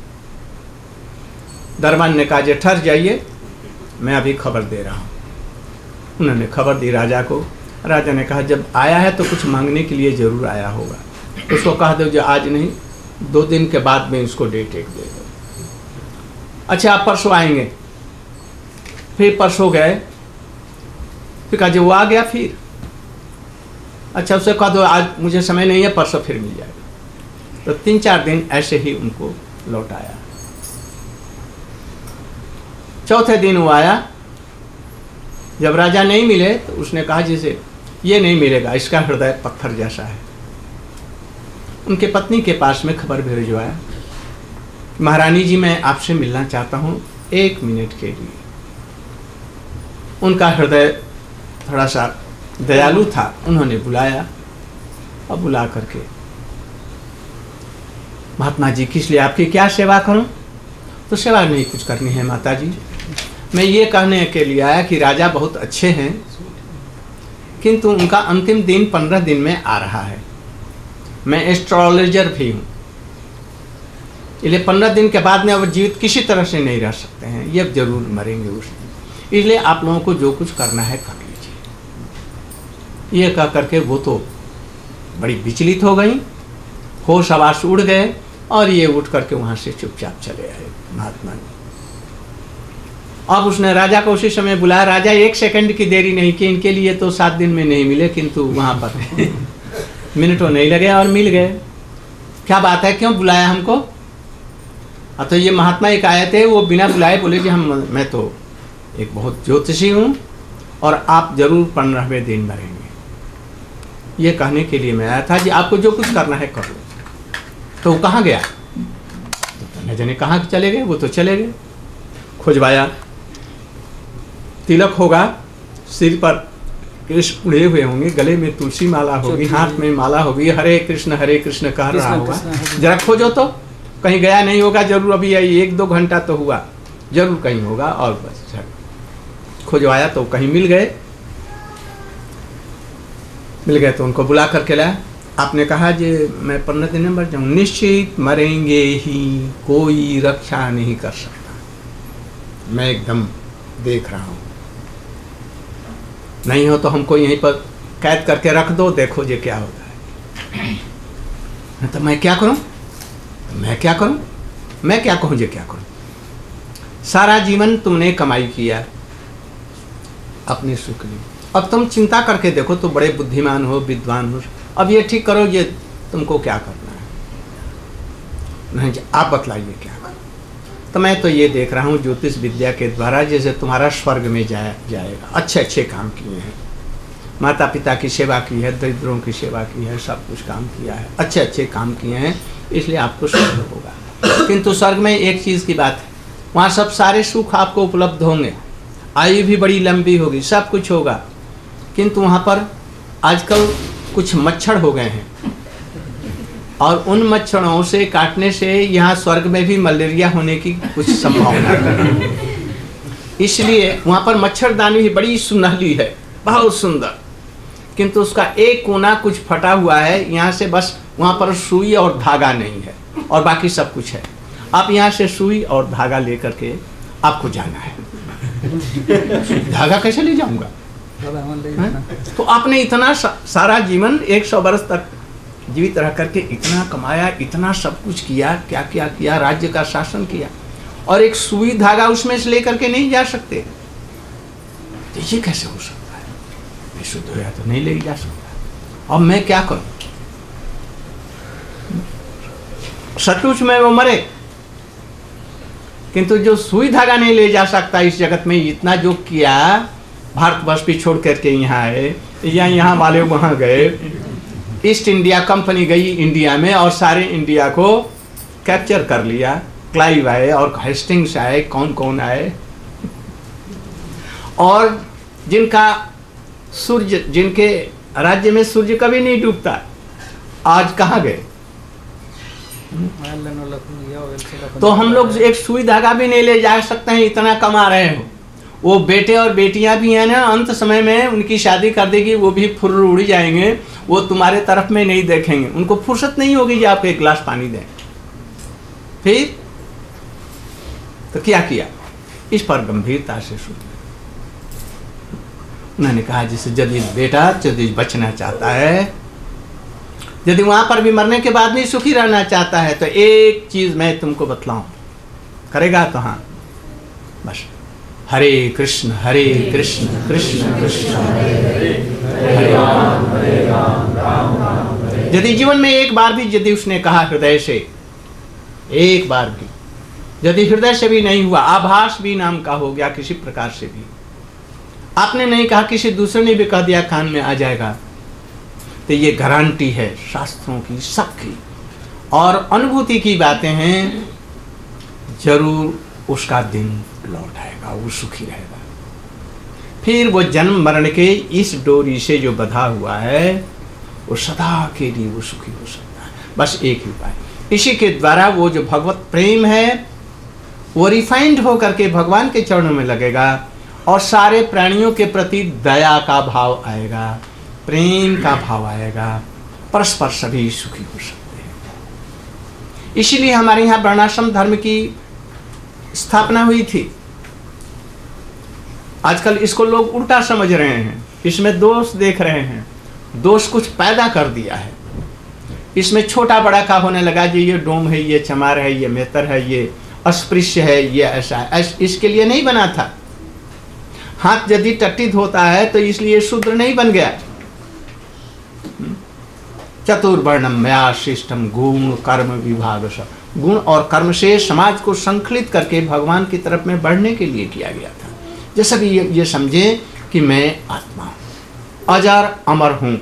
दरबान ने कहा, जे ठहर जाइए, मैं अभी खबर दे रहा हूं। उन्होंने खबर दी राजा को। राजा ने कहा, जब आया है तो कुछ मांगने के लिए जरूर आया होगा, उसको कह दो जो आज नहीं 2 दिन के बाद में उसको डेट एक दे दो। अच्छा आप परसों आएंगे। फिर परसों गए, फिर कहा जो वो आ गया। फिर अच्छा उसे कह दो आज मुझे समय नहीं है, परसों फिर मिल जाएगा। तो 3-4 दिन ऐसे ही उनको लौट आया। चौथे दिन वो आया, जब राजा नहीं मिले तो उसने कहा जिसे ये नहीं मिलेगा, इसका हृदय पत्थर जैसा है। उनके पत्नी के पास में खबर भिजवाया, महारानी जी मैं आपसे मिलना चाहता हूँ 1 मिनट के लिए। उनका हृदय थोड़ा सा दयालु था, उन्होंने बुलाया और बुला करके, महात्मा जी किस लिए आपकी क्या सेवा करूं? तो सेवा नहीं कुछ करनी है माता जी, मैं ये कहने के लिए आया कि राजा बहुत अच्छे हैं, किंतु उनका अंतिम दिन 15 दिन में आ रहा है। मैं एस्ट्रोलॉजर भी हूँ, इसलिए 15 दिन के बाद में अब जीवित किसी तरह से नहीं रह सकते हैं, ये जरूर मरेंगे उस दिन, इसलिए आप लोगों को जो कुछ करना है कर लीजिए। ये कह करके वो तो बड़ी विचलित हो गई, होश आवास उड़ गए और ये उठ करके वहाँ से चुपचाप चले आए महात्मा जी। अब उसने राजा को उसी समय बुलाया, राजा 1 सेकंड की देरी नहीं की, इनके लिए तो 7 दिन में नहीं मिले, किंतु वहाँ पर मिनटों नहीं लगे और मिल गए। क्या बात है, क्यों बुलाया हमको? तो ये महात्मा एक आए थे, वो बिना बुलाए बोले कि मैं तो एक बहुत ज्योतिषी हूँ और आप जरूर 15वें दिन मरेंगे। ये कहने के लिए मैं आया था जी आपको जो कुछ करना है कर लो। तो वो कहाँ गया? तो न जाने कहाँ चले गए, वो तो चले गए। खोजवाया, तिलक होगा, सिर पर केश उड़े हुए होंगे, गले में तुलसी माला होगी, हाथ में माला होगी, हरे कृष्ण कह रहा होगा। जरा खोजो तो, कहीं गया नहीं होगा, जरूर अभी 1-2 घंटा तो हुआ, जरूर कहीं होगा। और बस खोजवाया तो कहीं मिल गए तो उनको बुला करके लाया। आपने कहा जी मैं 15 दिन में मर जाऊँ, निश्चित मरेंगे ही, कोई रक्षा नहीं कर सकता, मैं एकदम देख रहा हूँ, नहीं हो तो हमको यहीं पर कैद करके रख दो, देखो जी क्या होता है। तो मैं क्या करूँ, मैं क्या करूँ, मैं क्या कहूँ जी क्या करूँ? सारा जीवन तुमने कमाई किया अपने सुख लिए, अब तुम चिंता करके देखो तो बड़े बुद्धिमान हो, विद्वान हो, अब ये ठीक करो, ये तुमको क्या करना है? नहीं जी आप बतलाइए क्या करो। तो मैं तो ये देख रहा हूँ ज्योतिष विद्या के द्वारा जैसे तुम्हारा स्वर्ग में जाएगा। अच्छे काम किए हैं, माता पिता की सेवा की है, दरिद्रों की सेवा की है, सब कुछ काम किया है, अच्छे काम किए हैं, इसलिए आपको स्वर्ग होगा। किंतु स्वर्ग में एक चीज़ की बात है, वहाँ सब सारे सुख आपको उपलब्ध होंगे, आयु भी बड़ी लंबी होगी, सब कुछ होगा, किंतु वहाँ पर आजकल कुछ मच्छर हो गए हैं और उन मच्छरों से काटने से यहाँ स्वर्ग में भी मलेरिया होने की कुछ संभावना है। इसलिए वहाँ पर मच्छरदानी भी बड़ी सुनहली है, बहुत सुंदर, किंतु उसका एक कोना कुछ फटा हुआ है, यहाँ से बस वहाँ पर सुई और धागा नहीं है और बाकी सब कुछ है। आप यहाँ से सुई और धागा लेकर के आपको जाना है। धागा कैसे ले जाऊंगा? तो आपने इतना सारा जीवन 100 वर्ष तक जीवित रह करके इतना कमाया, इतना सब कुछ किया, क्या क्या किया, राज्य का शासन किया, और एक सुई धागा उसमें से लेकर के नहीं जा सकते, तो ये कैसे हो सकता है? मैं शुद्ध होया तो नहीं ले जा सकता। अब मैं क्या करूं? सचमुच में वो मरे, किंतु जो सुई धागा नहीं ले जा सकता इस जगत में, इतना जो किया, भारतवर्ष भी छोड़ करके यहाँ आए, या यहाँ वाले वहाँ गए, ईस्ट इंडिया कंपनी गई इंडिया में और सारे इंडिया को कैप्चर कर लिया। क्लाइव आए और हेस्टिंग्स आए, कौन कौन आए, और जिनका सूर्य, जिनके राज्य में सूर्य कभी नहीं डूबता, आज कहाँ गए? तो हम लोग एक सुई धागा भी नहीं ले जा सकते हैं, इतना कमा रहे हो। वो बेटे और बेटियां भी हैं ना, अंत समय में उनकी शादी कर देगी, वो भी फुर्र उड़ जाएंगे, वो तुम्हारे तरफ में नहीं देखेंगे, उनको फुर्सत नहीं होगी कि आप एक गिलास पानी दें। फिर तो क्या किया? इस पर गंभीरता से सुन। उन्होंने कहा जैसे यदि बेटा यदि बचना चाहता है, यदि वहां पर भी मरने के बाद भी सुखी रहना चाहता है, तो एक चीज मैं तुमको बतलाऊं, करेगा तो हाँ, बस हरे कृष्ण कृष्ण कृष्ण कृष्ण हरे राम यदि जीवन में एक बार भी यदि उसने कहा हृदय से, एक बार भी यदि हृदय से भी नहीं हुआ, आभास भी नाम का हो गया, किसी प्रकार से भी आपने नहीं कहा, किसी दूसरे ने भी कह दिया कान में आ जाएगा, तो ये गारंटी है शास्त्रों की, सबकी और अनुभूति की बातें हैं, जरूर उसका दिन लौट आएगा, वो सुखी रहेगा। फिर वो जन्म मरण के इस डोरी से जो बंधा हुआ है वो सदा के लिए वो सुखी हो सकता है। बस एक ही उपाय, इसी के द्वारा वो जो भगवत प्रेम है वो रिफाइंड होकर के भगवान के चरणों में लगेगा और सारे प्राणियों के प्रति दया का भाव आएगा, प्रेम का भाव आएगा, परस्पर सभी सुखी हो सकते हैं। इसीलिए हमारे यहाँ वर्णाश्रम धर्म की स्थापना हुई थी। आजकल इसको लोग उल्टा समझ रहे हैं, इसमें दोष देख रहे हैं, दोष कुछ पैदा कर दिया है, इसमें छोटा बड़ा का होने लगा जी, ये डोम है, ये चमार है, ये मेतर है, ये अस्पृश्य है, ये ऐसा है। इसके लिए नहीं बना था। हाथ यदि टट्टी धोता है तो इसलिए शूद्र नहीं बन गया। चतुर्वर्णम मया शिष्टम गुण कर्म विभाग, गुण और कर्म से समाज को संकलित करके भगवान की तरफ में बढ़ने के लिए किया गया था। जैसा कि ये समझे कि मैं आत्मा हूं, अजर अमर हूं,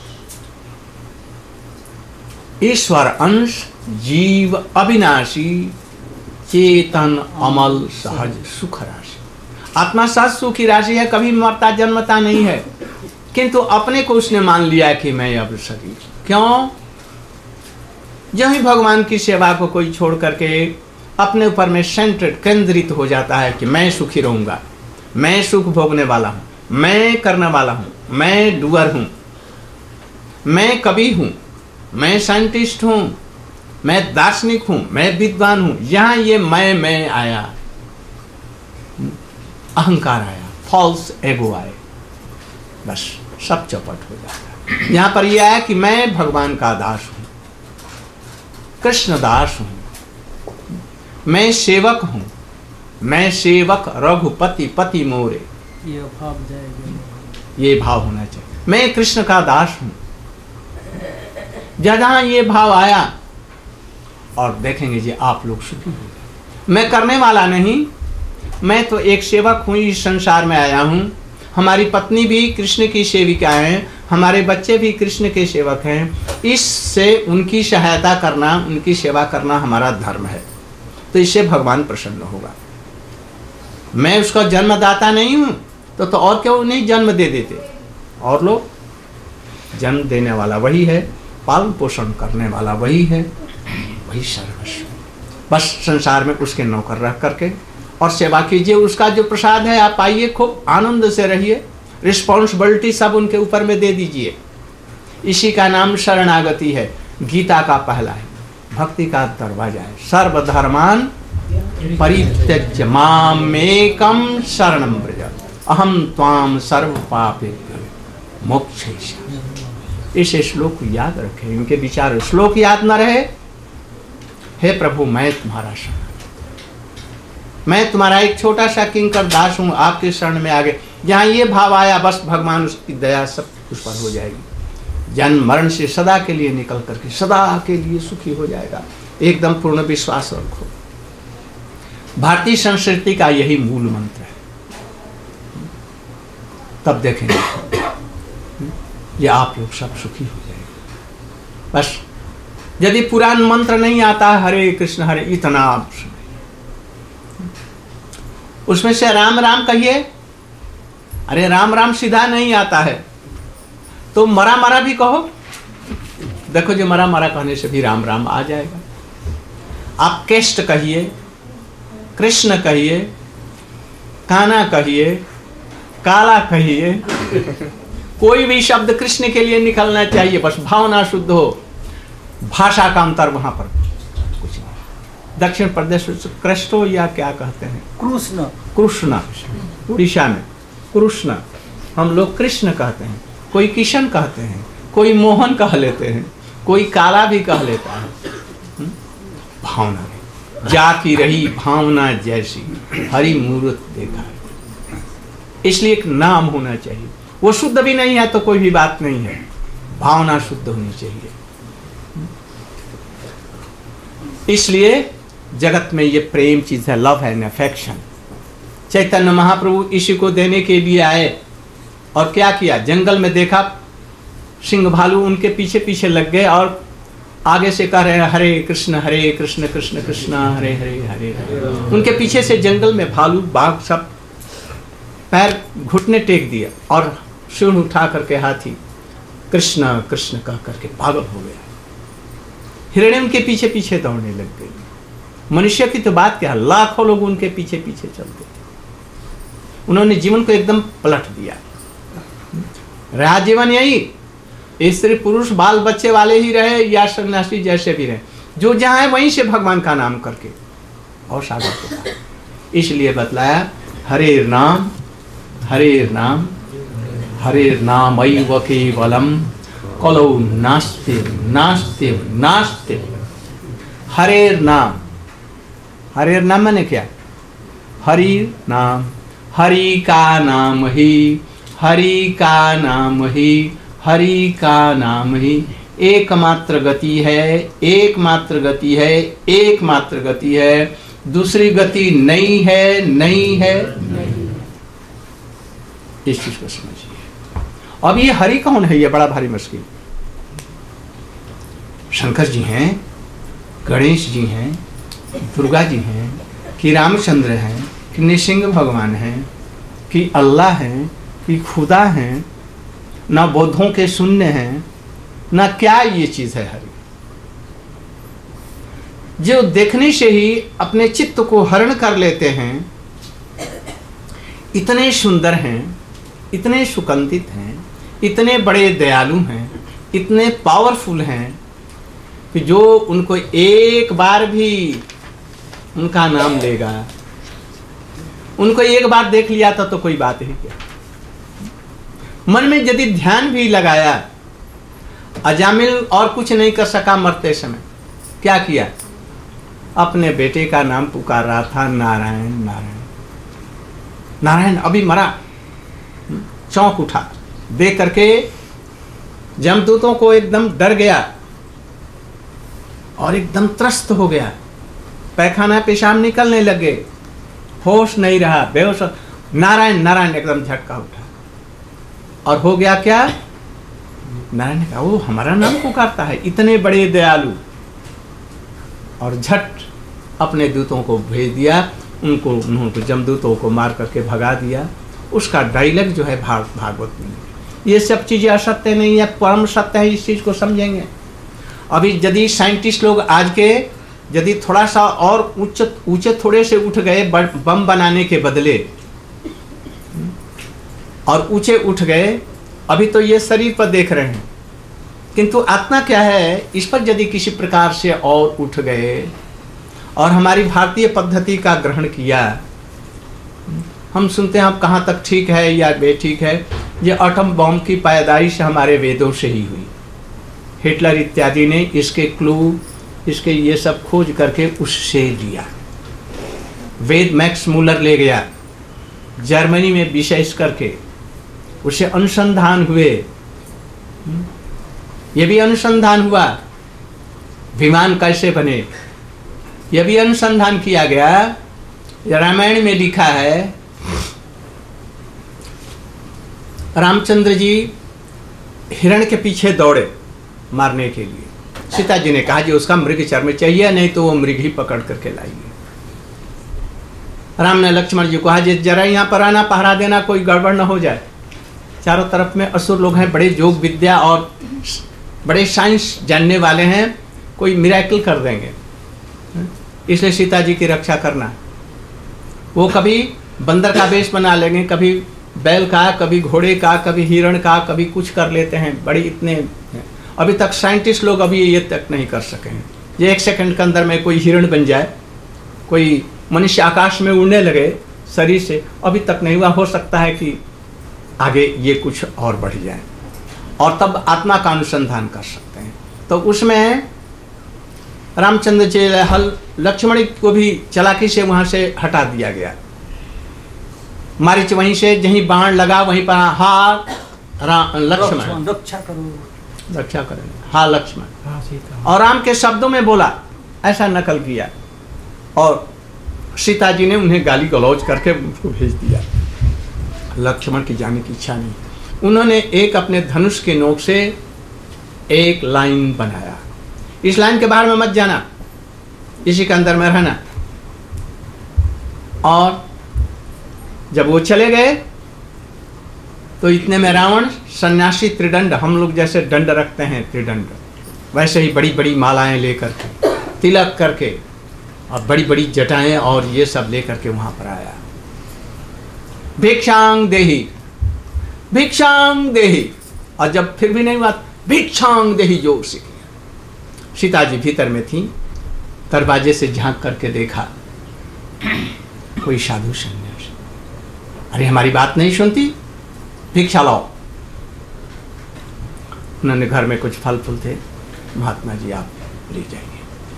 ईश्वर अंश, जीव अविनाशी, चेतन अमल सहज सुख राशि। आत्मा सहज सुख की राशि है, कभी मरता जन्मता नहीं है, किंतु अपने को उसने मान लिया कि मैं अब शरीर। क्यों? जब ही भगवान की सेवा को कोई छोड़ करके अपने ऊपर में सेंट्रेड केंद्रित हो जाता है कि मैं सुखी रहूंगा, मैं सुख भोगने वाला हूं, मैं करने वाला हूं, मैं डूअर हूं, मैं कवि हूं, मैं साइंटिस्ट हूं, मैं दार्शनिक हूं, मैं विद्वान हूं, यहां ये मैं आया, अहंकार आया, फॉल्स एगो आए, बस सब चौपट हो जाता है। यहां पर यह आया कि मैं भगवान का दास हूं, कृष्ण दास हूं, मैं सेवक हूं, मैं सेवक रघुपति पति मोरे,
ये भाव जाएगा,
ये भाव होना चाहिए। मैं कृष्ण का दास हूं, जहां ये भाव आया और देखेंगे जी आप लोग सुखी हो गए। मैं करने वाला नहीं, मैं तो एक सेवक हूं, इस संसार में आया हूं। हमारी पत्नी भी कृष्ण की सेविका हैं, हमारे बच्चे भी कृष्ण के सेवक हैं। इससे उनकी सहायता करना, उनकी सेवा करना हमारा धर्म है, तो इससे भगवान प्रसन्न होगा। मैं उसका जन्मदाता नहीं हूं तो और क्यों नहीं जन्म दे देते? और लोग, जन्म देने वाला वही है, पालन पोषण करने वाला वही है, वही सर्वस्व। बस संसार में उसके नौकर रह करके और सेवा कीजिए, उसका जो प्रसाद है आप आइए, खूब आनंद से रहिए, रिस्पॉन्सिबिलिटी सब उनके ऊपर में दे दीजिए। इसी का नाम शरणागति है, गीता का पहला है, भक्ति का दरवाजा है। सर्वधर्मान परित्यज्य मामेकं शरणं व्रज अहम त्वाम सर्व पापेभ्यो मोक्षयिष्यामि। इस श्लोक को याद रखें, इनके विचार। श्लोक याद न रहे, हे प्रभु मैं तुम्हारा शरण, मैं तुम्हारा एक छोटा सा किंकर दास हूं, आपके शरण में आ गए। जहां ये भाव आया बस भगवान उसकी दया सब उस पर हो जाएगी। जन्म मरण से सदा के लिए निकल करके सदा के लिए सुखी हो जाएगा। एकदम पूर्ण विश्वास रखो। भारतीय संस्कृति का यही मूल मंत्र है। तब देखेंगे ये आप लोग सब सुखी हो जाएंगे। बस यदि पुराण मंत्र नहीं आता हरे कृष्ण हरे इतना आप उसमें से राम राम कहिए, अरे राम राम सीधा नहीं आता है तो मरा मरा भी कहो। देखो जो मरा मरा कहने से भी राम राम आ जाएगा। आप केष्ट कहिए, कृष्ण कहिए, काना कहिए, काला कहिए, कोई भी शब्द कृष्ण के लिए निकलना चाहिए, बस भावना शुद्ध हो। भाषा का अंतर वहां पर कुछ नहीं। दक्षिण प्रदेश कृष्णो या क्या कहते हैं,
कृष्ण,
कृष्ण, उड़ीसा में कृष्ण, हम लोग कृष्ण कहते हैं, कोई किशन कहते हैं, कोई मोहन कह लेते हैं, कोई काला भी कह लेता है। भावना जा की रही भावना जैसी हरि मूर्त देखा है। इसलिए एक नाम होना चाहिए। वो शुद्ध भी नहीं है तो कोई भी बात नहीं है, भावना शुद्ध होनी चाहिए। इसलिए जगत में ये प्रेम चीज है, love and affection. Chaitanya Mahaprabhu इसी को देने के लिए आए और क्या किया, जंगल में देखा सिंह भालू उनके पीछे पीछे लग गए और आगे से कह रहे हैं हरे कृष्ण कृष्ण कृष्ण हरे हरे हरे हरे। उनके पीछे से जंगल में भालू बाघ सब पैर घुटने टेक दिए और सूंड उठा करके हाथी कृष्ण कृष्ण कह करके पागल हो गया। हिरण्य उनके पीछे पीछे दौड़ने लग गई। मनुष्य की तो बात क्या, लाखों लोग उनके पीछे पीछे चलते। उन्होंने जीवन को एकदम पलट दिया। रहा जीवन यही, स्त्री पुरुष बाल बच्चे वाले ही रहे या सन्यासी जैसे भी रहे, जो जहां है वहीं से भगवान का नाम करके और सागर को पाए। इसलिए बतलाया हरे नाम हरे नाम हरे नाम ऐव केवलम कलौ नास्ति नास्ति नास्ति। हरे नाम, हरे नाम माने क्या, हरि नाम, हरि का नाम ही, हरि का नाम ही, हरि का नाम ही एकमात्र गति है, एकमात्र गति है, एकमात्र गति है, दूसरी गति नहीं है, नहीं है। इस चीज को समझिए। अब ये हरि कौन है, ये बड़ा भारी मुश्किल। शंकर जी हैं, गणेश जी हैं, दुर्गा जी हैं, कि रामचंद्र हैं, कि नृसिंह भगवान हैं, कि अल्लाह हैं, कि खुदा हैं, ना बौद्धों के शून्य हैं, ना क्या ये चीज है हरि। जो देखने से ही अपने चित्त को हरण कर लेते हैं, इतने सुंदर हैं, इतने सुगंधित हैं, इतने बड़े दयालु हैं, इतने पावरफुल हैं कि जो उनको एक बार भी उनका नाम लेगा, उनको एक बार देख लिया था तो कोई बात ही क्या। मन में यदि ध्यान भी लगाया, अजामिल और कुछ नहीं कर सका मरते समय, क्या किया, अपने बेटे का नाम पुकार रहा था, नारायण नारायण नारायण। अभी मरा, चौंक उठा, देख करके जमदूतों को एकदम डर गया और एकदम त्रस्त हो गया, पैखाना पेशाब निकलने लगे, होश नहीं रहा, बेहोश। नारायण नारायण एकदम झटका उठा और हो गया क्या, नारायण ने कहा वो हमारा नाम पुकारता है, इतने बड़े दयालु। और झट अपने दूतों को भेज दिया, उन्होंने जमदूतों को मार करके भगा दिया। उसका डायलॉग जो है भागवत में, ये सब चीजें असत्य नहीं है, परम सत्य है। इस चीज को समझेंगे। अभी यदि साइंटिस्ट लोग आज के यदि थोड़ा सा और ऊंचे थोड़े से उठ गए बम बनाने के बदले, और ऊंचे उठ गए, अभी तो ये शरीर पर देख रहे हैं, किंतु आत्मा क्या है, इस पर यदि किसी प्रकार से और उठ गए और हमारी भारतीय पद्धति का ग्रहण किया, हम सुनते हैं अब कहाँ तक ठीक है या बेठीक है। ये एटम बम की पैदाइश हमारे वेदों से ही हुई। हिटलर इत्यादि ने इसके क्लू, इसके ये सब खोज करके उससे लिया। वेद मैक्स मूलर ले गया जर्मनी में, विशेष करके उसे अनुसंधान हुए। ये भी अनुसंधान हुआ, विमान कैसे बने, यह भी अनुसंधान किया गया। रामायण में लिखा है, रामचंद्र जी हिरण के पीछे दौड़े मारने के लिए। सीता जी ने कहा जी उसका मृग चर्म चाहिए, नहीं तो वो मृग ही पकड़ करके लाइए। राम ने लक्ष्मण जी को कहा जी जरा यहाँ पर आना, पहरा देना, कोई गड़बड़ न हो जाए। चारों तरफ में असुर लोग हैं, बड़े योग विद्या और बड़े साइंस जानने वाले हैं, कोई मिरेकल कर देंगे, इसलिए सीता जी की रक्षा करना। वो कभी बंदर का वेश बना लेंगे, कभी बैल का, कभी घोड़े का, कभी हिरण का, कभी कुछ कर लेते हैं। बड़े इतने अभी तक साइंटिस्ट लोग अभी ये तक नहीं कर सके हैं। ये 1 सेकंड के अंदर में कोई हिरण बन जाए, कोई मनुष्य आकाश में उड़ने लगे शरीर से, अभी तक नहीं हुआ। हो सकता है कि आगे ये कुछ और बढ़ जाए और तब आत्मा का अनुसंधान कर सकते हैं। तो उसमें रामचंद्र जी लक्ष्मण को भी चालाकी से वहां से हटा दिया गया। मारीच वहीं से जहीं बाण लगा वहीं पर, हा लक्ष्मण
रक्षा करो।
रक्षा करेंगे। हाँ लक्ष्मण,
हाँ सीता।
और राम के शब्दों में बोला, ऐसा नकल किया और सीता जी ने उन्हें गाली गलौज करके उनको भेज दिया। लक्ष्मण की जाने की इच्छा नहीं। उन्होंने एक अपने धनुष के नोक से एक लाइन बनाया, इस लाइन के बाहर में मत जाना, इसी के अंदर में रहना। और जब वो चले गए तो इतने में रावण सन्यासी त्रिदंड, हम लोग जैसे दंड रखते हैं त्रिदंड, वैसे ही बड़ी बड़ी मालाएं लेकर के, तिलक करके और बड़ी बड़ी जटाएं और ये सब लेकर के वहां पर आया। भिक्षांग देही, भिक्षांग देही, और जब फिर भी नहीं हुआ, भिक्षांग देही जोर से किया। सीता जी भीतर में थी, दरवाजे से झांक करके देखा, कोई साधु सन्यासी। अरे हमारी बात नहीं सुनती, भिक्षा लाओ। उन्होंने घर में कुछ फल फूल थे, महात्मा जी आप ले जाइए।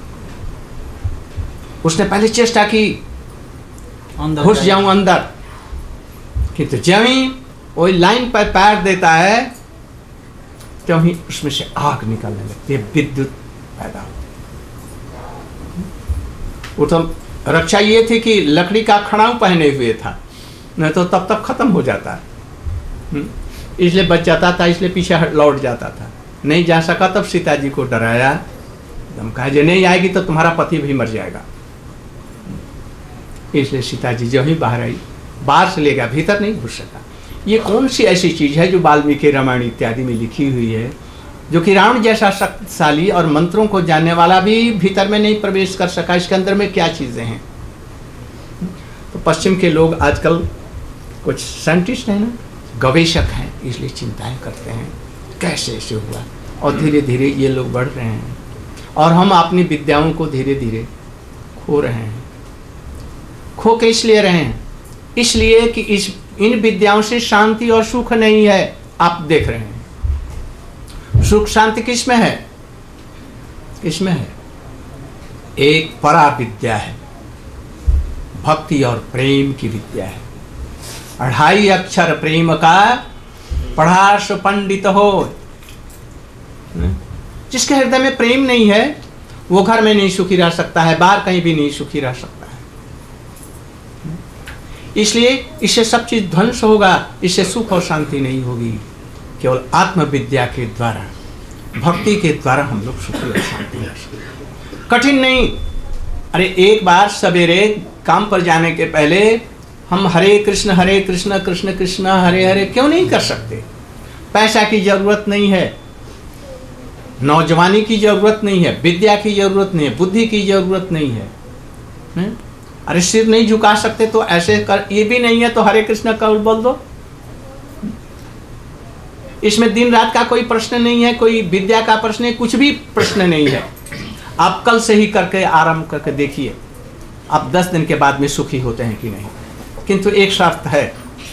उसने पहले चेष्टा की घुस जाऊं अंदर, किंतु जब ही वो लाइन पर पैर देता है तो ही उसमें से आग निकलने लगती है, विद्युत पैदा होती। वो तो रक्षा ये थी कि लकड़ी का खड़ाऊ पहने हुए था, नहीं तो तब तक खत्म हो जाता, इसलिए बच जाता था, इसलिए पीछे लौट जाता था। नहीं जा सका तब सीता जी को डराया, धमकाया, जो नहीं आएगी तो तुम्हारा पति भी मर जाएगा। इसलिए सीता जी जो ही बाहर आई, बाहर से ले गया, भीतर नहीं घुस सका। ये कौन सी ऐसी चीज है जो वाल्मीकि रामायण इत्यादि में लिखी हुई है, जो कि रावण जैसा शक्तिशाली और मंत्रों को जानने वाला भी भीतर में नहीं प्रवेश कर सका? इसके अंदर में क्या चीजें हैं? तो पश्चिम के लोग आजकल कुछ साइंटिस्ट हैं ना, गवेषक हैं, इसलिए चिंताएं करते हैं कैसे ऐसे हुआ, और धीरे धीरे ये लोग बढ़ रहे हैं और हम अपनी विद्याओं को धीरे धीरे खो रहे हैं। खो के इसलिए रहे हैं, इसलिए कि इन विद्याओं से शांति और सुख नहीं है। आप देख रहे हैं सुख शांति किसमें है? किसमें है? एक परा विद्या है, भक्ति और प्रेम की विद्या है। 2.5 अक्षर प्रेम का पढ़ा सो पंडित हो। जिसके हृदय में प्रेम नहीं है वो घर में नहीं सुखी रह सकता है, बाहर कहीं भी नहीं सुखी रह सकता है। इसलिए इससे सब चीज ध्वंस होगा, इससे सुख और शांति नहीं होगी। केवल आत्मविद्या के द्वारा, भक्ति के द्वारा हम लोग सुखी और शांति रह सकते। कठिन नहीं। अरे एक बार सवेरे काम पर जाने के पहले हम हरे कृष्ण कृष्ण कृष्ण हरे हरे क्यों नहीं कर सकते? पैसा की जरूरत नहीं है, नौजवानी की जरूरत नहीं है, विद्या की जरूरत नहीं है, बुद्धि की जरूरत नहीं है। अरे सिर नहीं झुका सकते तो ऐसे कर, ये भी नहीं है तो हरे कृष्ण कल बोल दो। इसमें दिन रात का कोई प्रश्न नहीं है, कोई विद्या का प्रश्न है, कुछ भी प्रश्न नहीं है। आप कल से ही करके आरंभ करके देखिए, आप 10 दिन के बाद में सुखी होते हैं कि नहीं। किंतु एक शर्त है,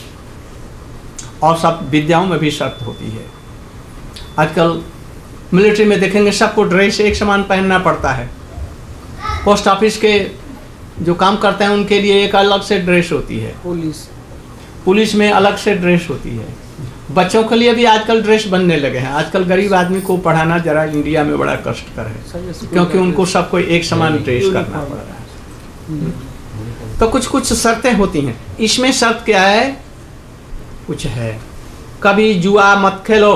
और सब विद्याओं में भी शर्त होती है। आजकल मिलिट्री में देखेंगे सबको ड्रेस एक समान पहनना पड़ता है। पोस्ट ऑफिस के जो काम करते हैं उनके लिए एक अलग से ड्रेस होती है, पुलिस में अलग से ड्रेस होती है। बच्चों के लिए भी आजकल ड्रेस बनने लगे हैं। आजकल गरीब आदमी को पढ़ाना जरा इंडिया में बड़ा कष्टकर है, क्योंकि उनको सबको एक समान ड्रेस करना पड़ रहा है। तो कुछ कुछ शर्तें होती हैं। इसमें शर्त क्या है? कुछ है, कभी जुआ मत खेलो,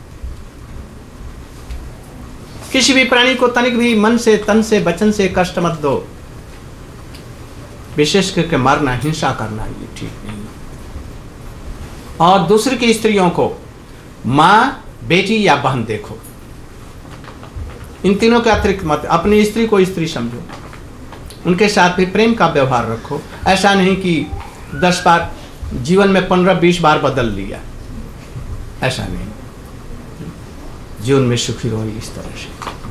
किसी भी प्राणी को तनिक भी मन से तन से वचन से कष्ट मत दो, विशेष करके मारना हिंसा करना ये ठीक नहीं। और दूसरी की स्त्रियों को माँ बेटी या बहन देखो, इन तीनों के अतिरिक्त मत। अपनी स्त्री को स्त्री समझो, उनके साथ भी प्रेम का व्यवहार रखो। ऐसा नहीं कि 10 बार जीवन में 15-20 बार बदल लिया, ऐसा नहीं। जीवन में सुखी रहो इस तरह से।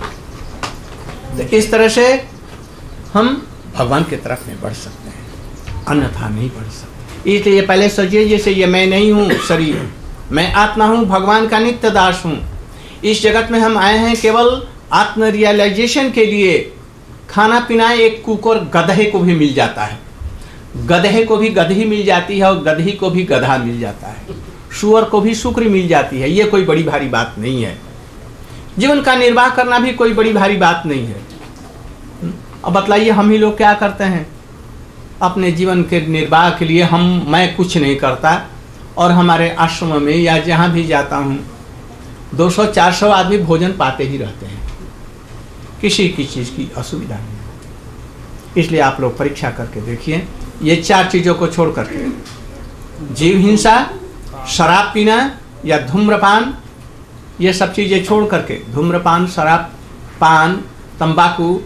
तो इस तरह से हम भगवान की तरफ में बढ़ सकते हैं, अन्यथा नहीं बढ़ सकते। इसलिए पहले सोचिए, जैसे ये मैं नहीं हूँ शरीर, मैं आत्मा हूँ, भगवान का नित्य दास हूँ। इस जगत में हम आए हैं केवल आत्म रियलाइजेशन के लिए। खाना पीना एक कुकुर गधे को भी मिल जाता है, गधे को भी गधी मिल जाती है और गधी को भी गधा मिल जाता है, सुअर को भी शुक्र मिल जाती है। ये कोई बड़ी भारी बात नहीं है। जीवन का निर्वाह करना भी कोई बड़ी भारी बात नहीं है। अब बतलाइए, हम ही लोग क्या करते हैं अपने जीवन के निर्वाह के लिए? मैं कुछ नहीं करता, और हमारे आश्रम में या जहाँ भी जाता हूँ 200-400 आदमी भोजन पाते ही रहते हैं, किसी की चीज़ की असुविधा नहीं। इसलिए आप लोग परीक्षा करके देखिए, ये 4 चीज़ों को छोड़ करके, जीव हिंसा, शराब पीना या धूम्रपान, ये सब चीज़ें छोड़ करके, धूम्रपान, शराब पान, तंबाकू,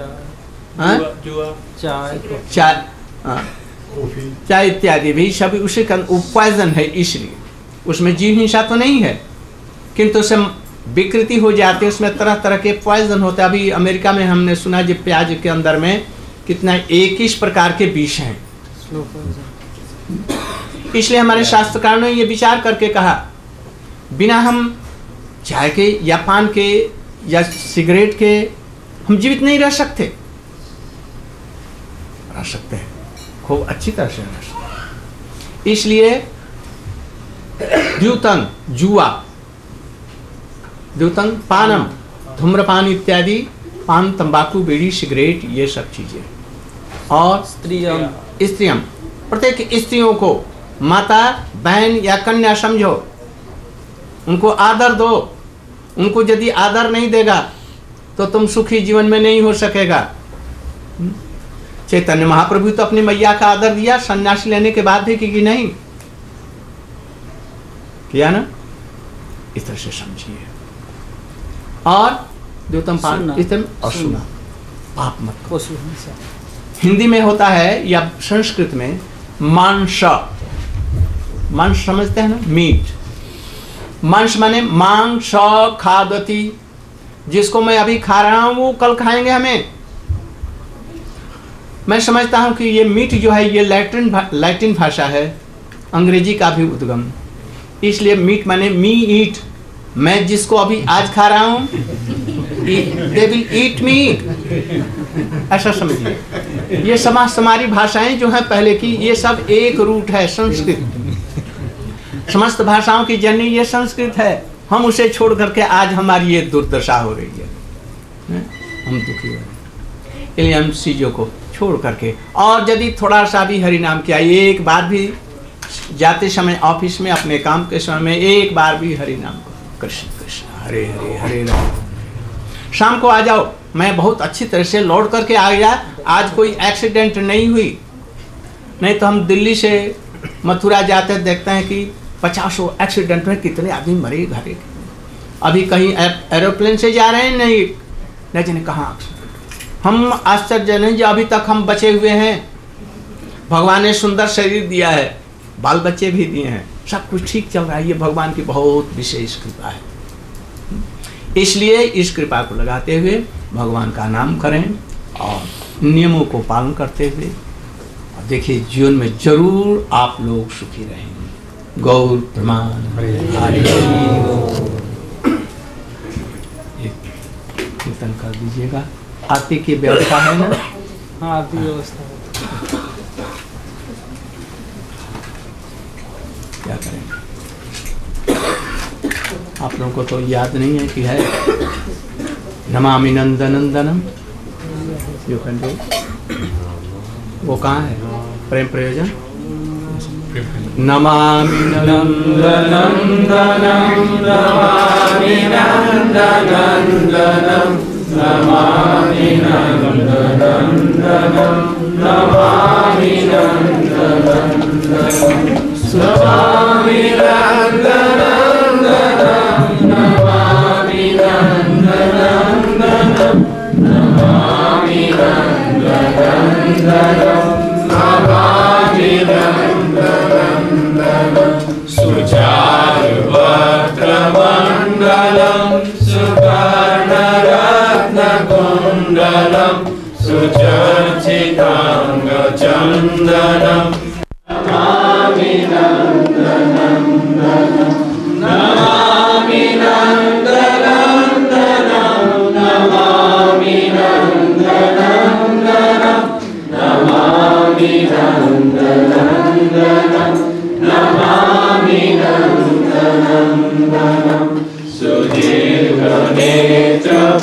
चाय इत्यादि भी सभी उसी का पॉइजन है, इसलिए उसमें जीव हिंसा तो नहीं है, किंतु उससे विकृति हो जाती है, उसमें तरह तरह के पॉइजन होते हैं। अभी अमेरिका में हमने सुना जी प्याज के अंदर में कितना 21 प्रकार के विष हैं। इसलिए हमारे शास्त्रकारों ने ये विचार करके कहा, बिना हम चाय के या पान के या सिगरेट के हम जीवित नहीं रह सकते। रह सकते हैं, खूब अच्छी तरह से रह सकते हैं। इसलिए द्यूतन, जुआ, द्यूतन पानम, धूम्रपान इत्यादि, पान, तंबाकू, बीड़ी, सिगरेट, ये सब चीजें। और स्त्रियम, प्रत्येक स्त्रियों को माता, बहन या कन्या समझो, उनको आदर दो। उनको यदि आदर नहीं देगा तो तुम सुखी जीवन में नहीं हो सकेगा। चैतन्य महाप्रभु तो अपनी मैया का आदर दिया सन्यासी लेने के बाद भी, कि नहीं किया ना? इस तरह से समझिए। और द्योतम पान और सुना, पाप मत करो। हिंदी में होता है या संस्कृत में मांस, मांस समझते हैं ना, मीट। मांस माने मांस खादती, जिसको मैं अभी खा रहा हूं वो कल खाएंगे हमें। मैं समझता हूं कि ये मीट जो है ये लैटिन भाषा है, अंग्रेजी का भी उद्गम। इसलिए मीट माने मी ईट, मैं जिसको अभी आज खा रहा हूं दे विल ईट मी, ऐसा समझिए। ये समारी भाषाएं जो हैं पहले की, ये सब एक रूट है संस्कृत। समस्त भाषाओं की जननी ये संस्कृत है। हम उसे छोड़ करके आज हमारी ये दुर्दशा हो रही है, हम दुखी हो रहे हैं। इसलिए हम चीजों को छोड़ करके, और यदि थोड़ा सा भी हरि नाम किया, एक बार भी जाते समय ऑफिस में अपने काम के समय में एक बार भी हरि नाम को, कृष्ण कृष्ण हरे हरे हरे राम। शाम को आ जाओ, मैं बहुत अच्छी तरह से लौट करके आ गया, आज कोई एक्सीडेंट नहीं हुई। नहीं तो हम दिल्ली से मथुरा जाते देखते हैं कि 50 एक्सीडेंट में कितने आदमी मरे घरे। अभी कहीं एरोप्लेन से जा रहे हैं, नहीं जाने कहाँ एक्सीडेंट। हम आश्चर्य नहीं जो अभी तक हम बचे हुए हैं। भगवान ने सुंदर शरीर दिया है, बाल बच्चे भी दिए हैं, सब कुछ ठीक चल रहा है। ये भगवान की बहुत विशेष कृपा है। इसलिए इस कृपा को लगाते हुए भगवान का नाम करें और नियमों को पालन करते हुए, और देखिए जीवन में जरूर आप लोग सुखी रहेंगे। गौर प्रमाण कीर्तन कर दीजिएगा। आरती की व्यवस्था है ना?
हाँ, आरती व्यवस्था है।
क्या करेंगे? आप लोगों को तो याद नहीं है कि है नमामि नंदनंदनम, वो कहाँ है प्रेम प्रयोजन? नमामि नंदनंदनम, नमामि नंदनंदनम, नमामि नंदनंदनम, नमामि नंदनंदनम, नमामि नंदनंदनम, नमामि नंदनंदनम, नमामि नंदनंदनम, नमामि नंदनंदनम, सुचारुवक्त्रमण्डलं सुवर्णरत्नकुण्डलं सुचर्चिताङ्गचन्दनं नमामि नन्दनन्दनं, नमामि नन्दनन्दनं, नमामि नन्दनन्दनं, नमामि नन्दनन्दनं, नमामि नन्दनन्दनं, सुदीर्घने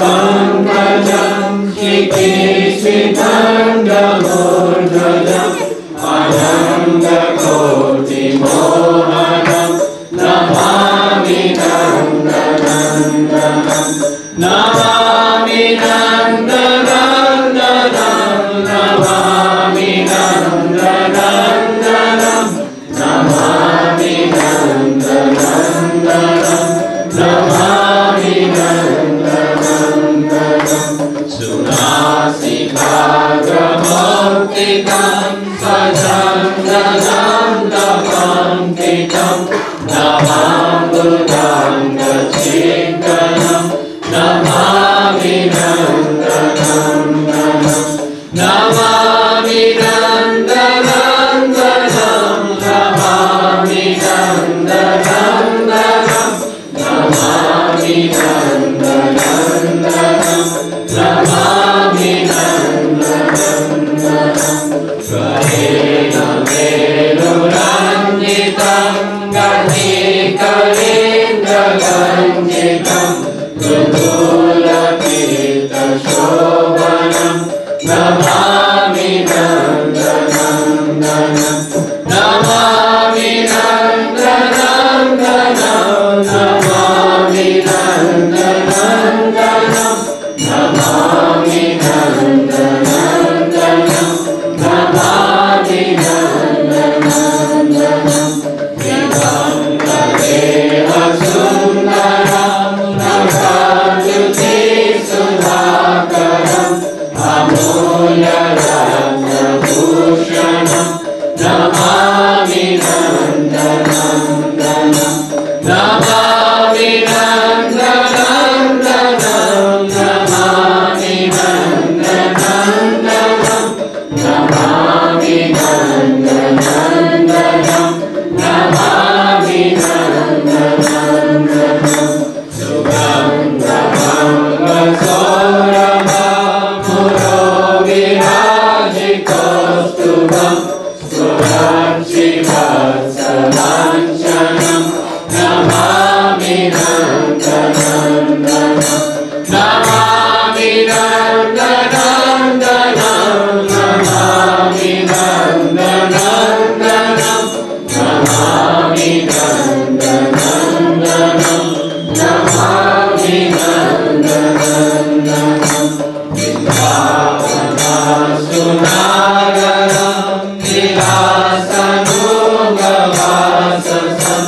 पंकजं शिखिस्मितङ्गमूर्धजं अनन्तकोटिमोहनं नमामि नन्दनन्दनं नमामि नन्दनन्दनं नमामि नन्दनन्दनं नमामि नन्दनन्दनं नमामि नन्दनन्दनं सुनासिकाग्रमौक्तिकं सजन्दनन्दपङ्कितं नमाम्बुजाङ्गचिन्तनं नमामि नन्दनन्दनं नमामि नन्दनन्दनं नमामि नन्दनन्दनं नमामि नन्दनन्दनं नमामि नन्दनन्दनं स्वरेण वेणुरञ्जितं गणिकरेन्द्रगञ्जितं मृदुलगीतशोभनं नमामि नन्दनन्दनं नमामि नन्दनन्दनं नमामि नन्दनन्दनं नमामि नन्दनन्दनं नमामि नन्दनन्दनं दिगम्बरेव सुन्दरं नखाद्युतिसुधाकरम् अमूल्यरत्नभूषणं नमामि नन्दनन्दनं नमामि नन्दनन्दनं नमामि नन्दनन्दनं नमामि नन्दनन्दनं नमामि नन्दनन्दनं सुगन्धमङ्गसौरभमुरोगिराजिकौस्तुभं सुरक्षिवत्सलाञ्छनं नमामि नन्दनन्दनं नमामि नन्दनन्दनं नमामि नन्दनन्दनं नमामि नन्दनन्दनं नमामि नन्दनन्दनं वृन्दावनसुनागरं विलासनुगवाससं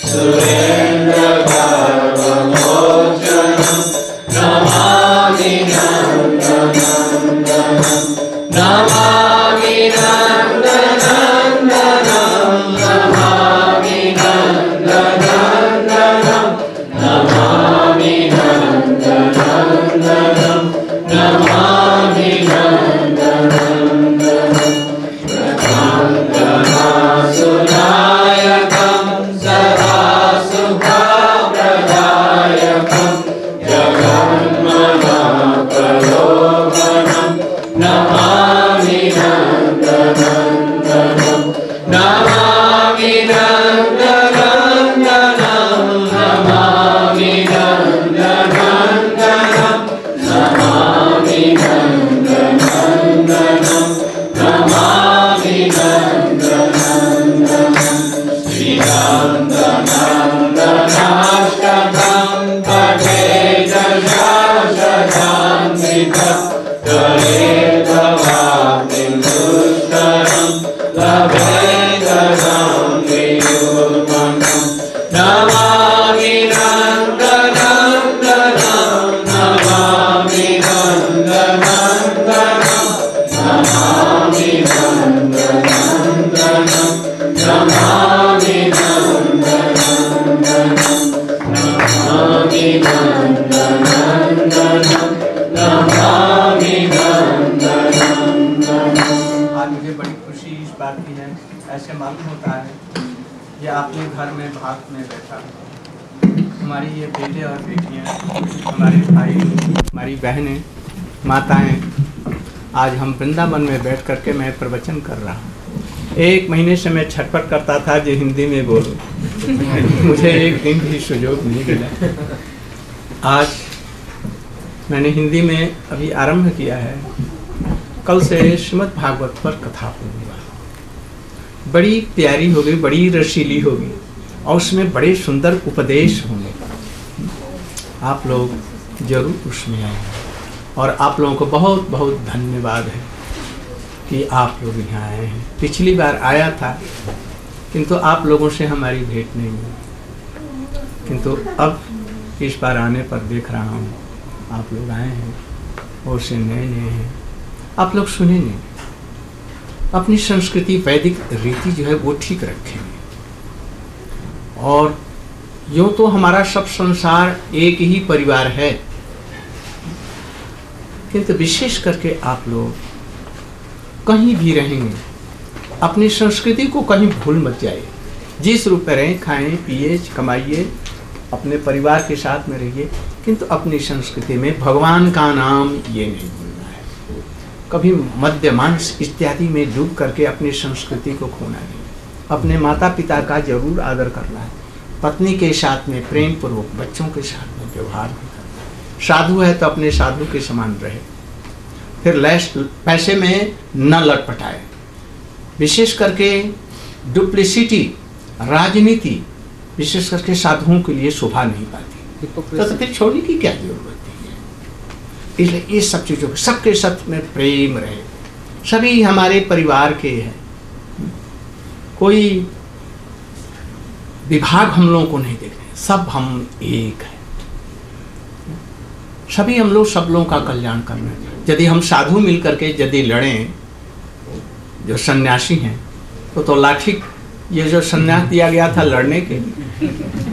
सुरेन्द्रगर्वमोचनं नमामि नन्दनन्दनं नमामि नन्दनन्दनं नमामि नन्दनन्दनं नमामि नन्दनन्दनं नमामि नन्दनन्दनं प्रचण्डनाशुनायकं सदा सुखप्रदायकं जगन्मनाप्रलोभनं नमामि नन्दनन्दनं नमामि नन्दनन्दनं नमामि नन्दनन्दनं नमामि नन्दनन्दनं नमामि नन्दनन्दनं श्रीनन्दनन्दनाष्टकं पठेत शाश्वतान्वितं कलेतवाप्तिं दुष्करं लभेतरां वियुग्मनं नमामि नन्दनन्दनं नमामि नन्दनन्दनं नमामि नन्दनन्दनं नमामि नन्दनन्दनं नमामि नन्दनन्दनं नमामि नन्दनन्दनं।
आज मुझे बड़ी खुशी इस बात की है, ऐसे मालूम होता है ये अपने घर में भाग में बैठा हमारी ये बेटे और बेटियां, हमारे भाई, हमारी बहनें, माताएं, आज हम वृंदावन में बैठ करके मैं प्रवचन कर रहा हूँ। 1 महीने से मैं छटपट करता था जो हिंदी में बोलूं मुझे एक दिन भी सुयोग नहीं मिला। आज मैंने हिंदी में अभी आरंभ किया है, कल से श्रीमद् भागवत पर कथा होगी, बड़ी प्यारी होगी, बड़ी रसीली होगी और उसमें बड़े सुंदर उपदेश होंगे। आप लोग जरूर उसमें आएंगे और आप लोगों को बहुत बहुत धन्यवाद है कि आप लोग यहाँ आए हैं। पिछली बार आया था किंतु आप लोगों से हमारी भेंट नहीं हुई, किंतु अब इस बार आने पर देख रहा हूँ आप लोग आए हैं और से नए नए हैं। आप लोग सुनेंगे, अपनी संस्कृति वैदिक रीति जो है वो ठीक रखेंगे। और यूँ तो हमारा सब संसार एक ही परिवार है, किंतु विशेष करके आप लोग कहीं भी रहेंगे अपनी संस्कृति को कहीं भूल मत जाइए। जिस रूप में रहें, खाएं पिए कमाइए, अपने परिवार के साथ में रहिए, किंतु अपनी संस्कृति में भगवान का नाम ये नहीं भूलना है। कभी मद्य मांस इत्यादि में डूब करके अपनी संस्कृति को खोना नहीं। अपने माता पिता का जरूर आदर करना है, पत्नी के साथ में प्रेम पूर्वक, बच्चों के साथ में व्यवहार भी करना है। साधु है तो अपने साधु के समान रहे, फिर पैसे में न लटपटाए। विशेष करके डुप्लिसिटी, राजनीति विशेष करके साधुओं के लिए शोभा नहीं पाती, तो फिर छोड़ने की क्या जरूरत है। इसलिए ये सब चीज़ों को सबके साथ में प्रेम रहे। सभी हमारे परिवार के हैं, कोई विभाग हम लोगों को नहीं देख रहे, सब हम एक हैं। सभी हम लोग सब लोगों का कल्याण करना है। यदि हम साधु मिल करके यदि लड़ें, जो सन्यासी हैं तो लाठी, ये जो सन्यास दिया गया था लड़ने के लिए,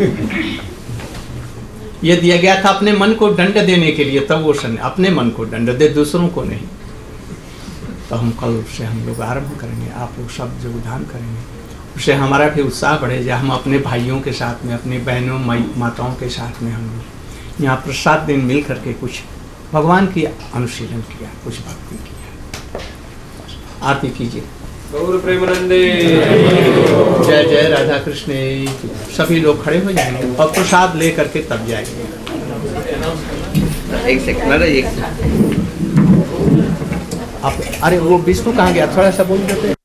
ये दिया गया था अपने मन को दंड देने के लिए, तब वो अपने मन को दंड दे, दूसरों को नहीं। तो हम कल से हम लोग आरंभ करेंगे, आप लोग सब योगदान करेंगे, उससे हमारा भी उत्साह बढ़ेगा। हम अपने भाइयों के साथ में, अपनी बहनों माताओं के साथ में हम लोग यहाँ पर 7 दिन मिल करके कुछ भगवान की अनुशीलन किया, कुछ भक्ति किया। आरती कीजिए।
गौर प्रेमानंदे
जय जय राधा कृष्ण। सभी लोग खड़े हो जाएंगे और प्रसाद ले करके तब जाएंगे।
एक सेकंड, एक सेकंड।
आप, अरे वो विष्णु कहाँ गया, थोड़ा सा बोल देते।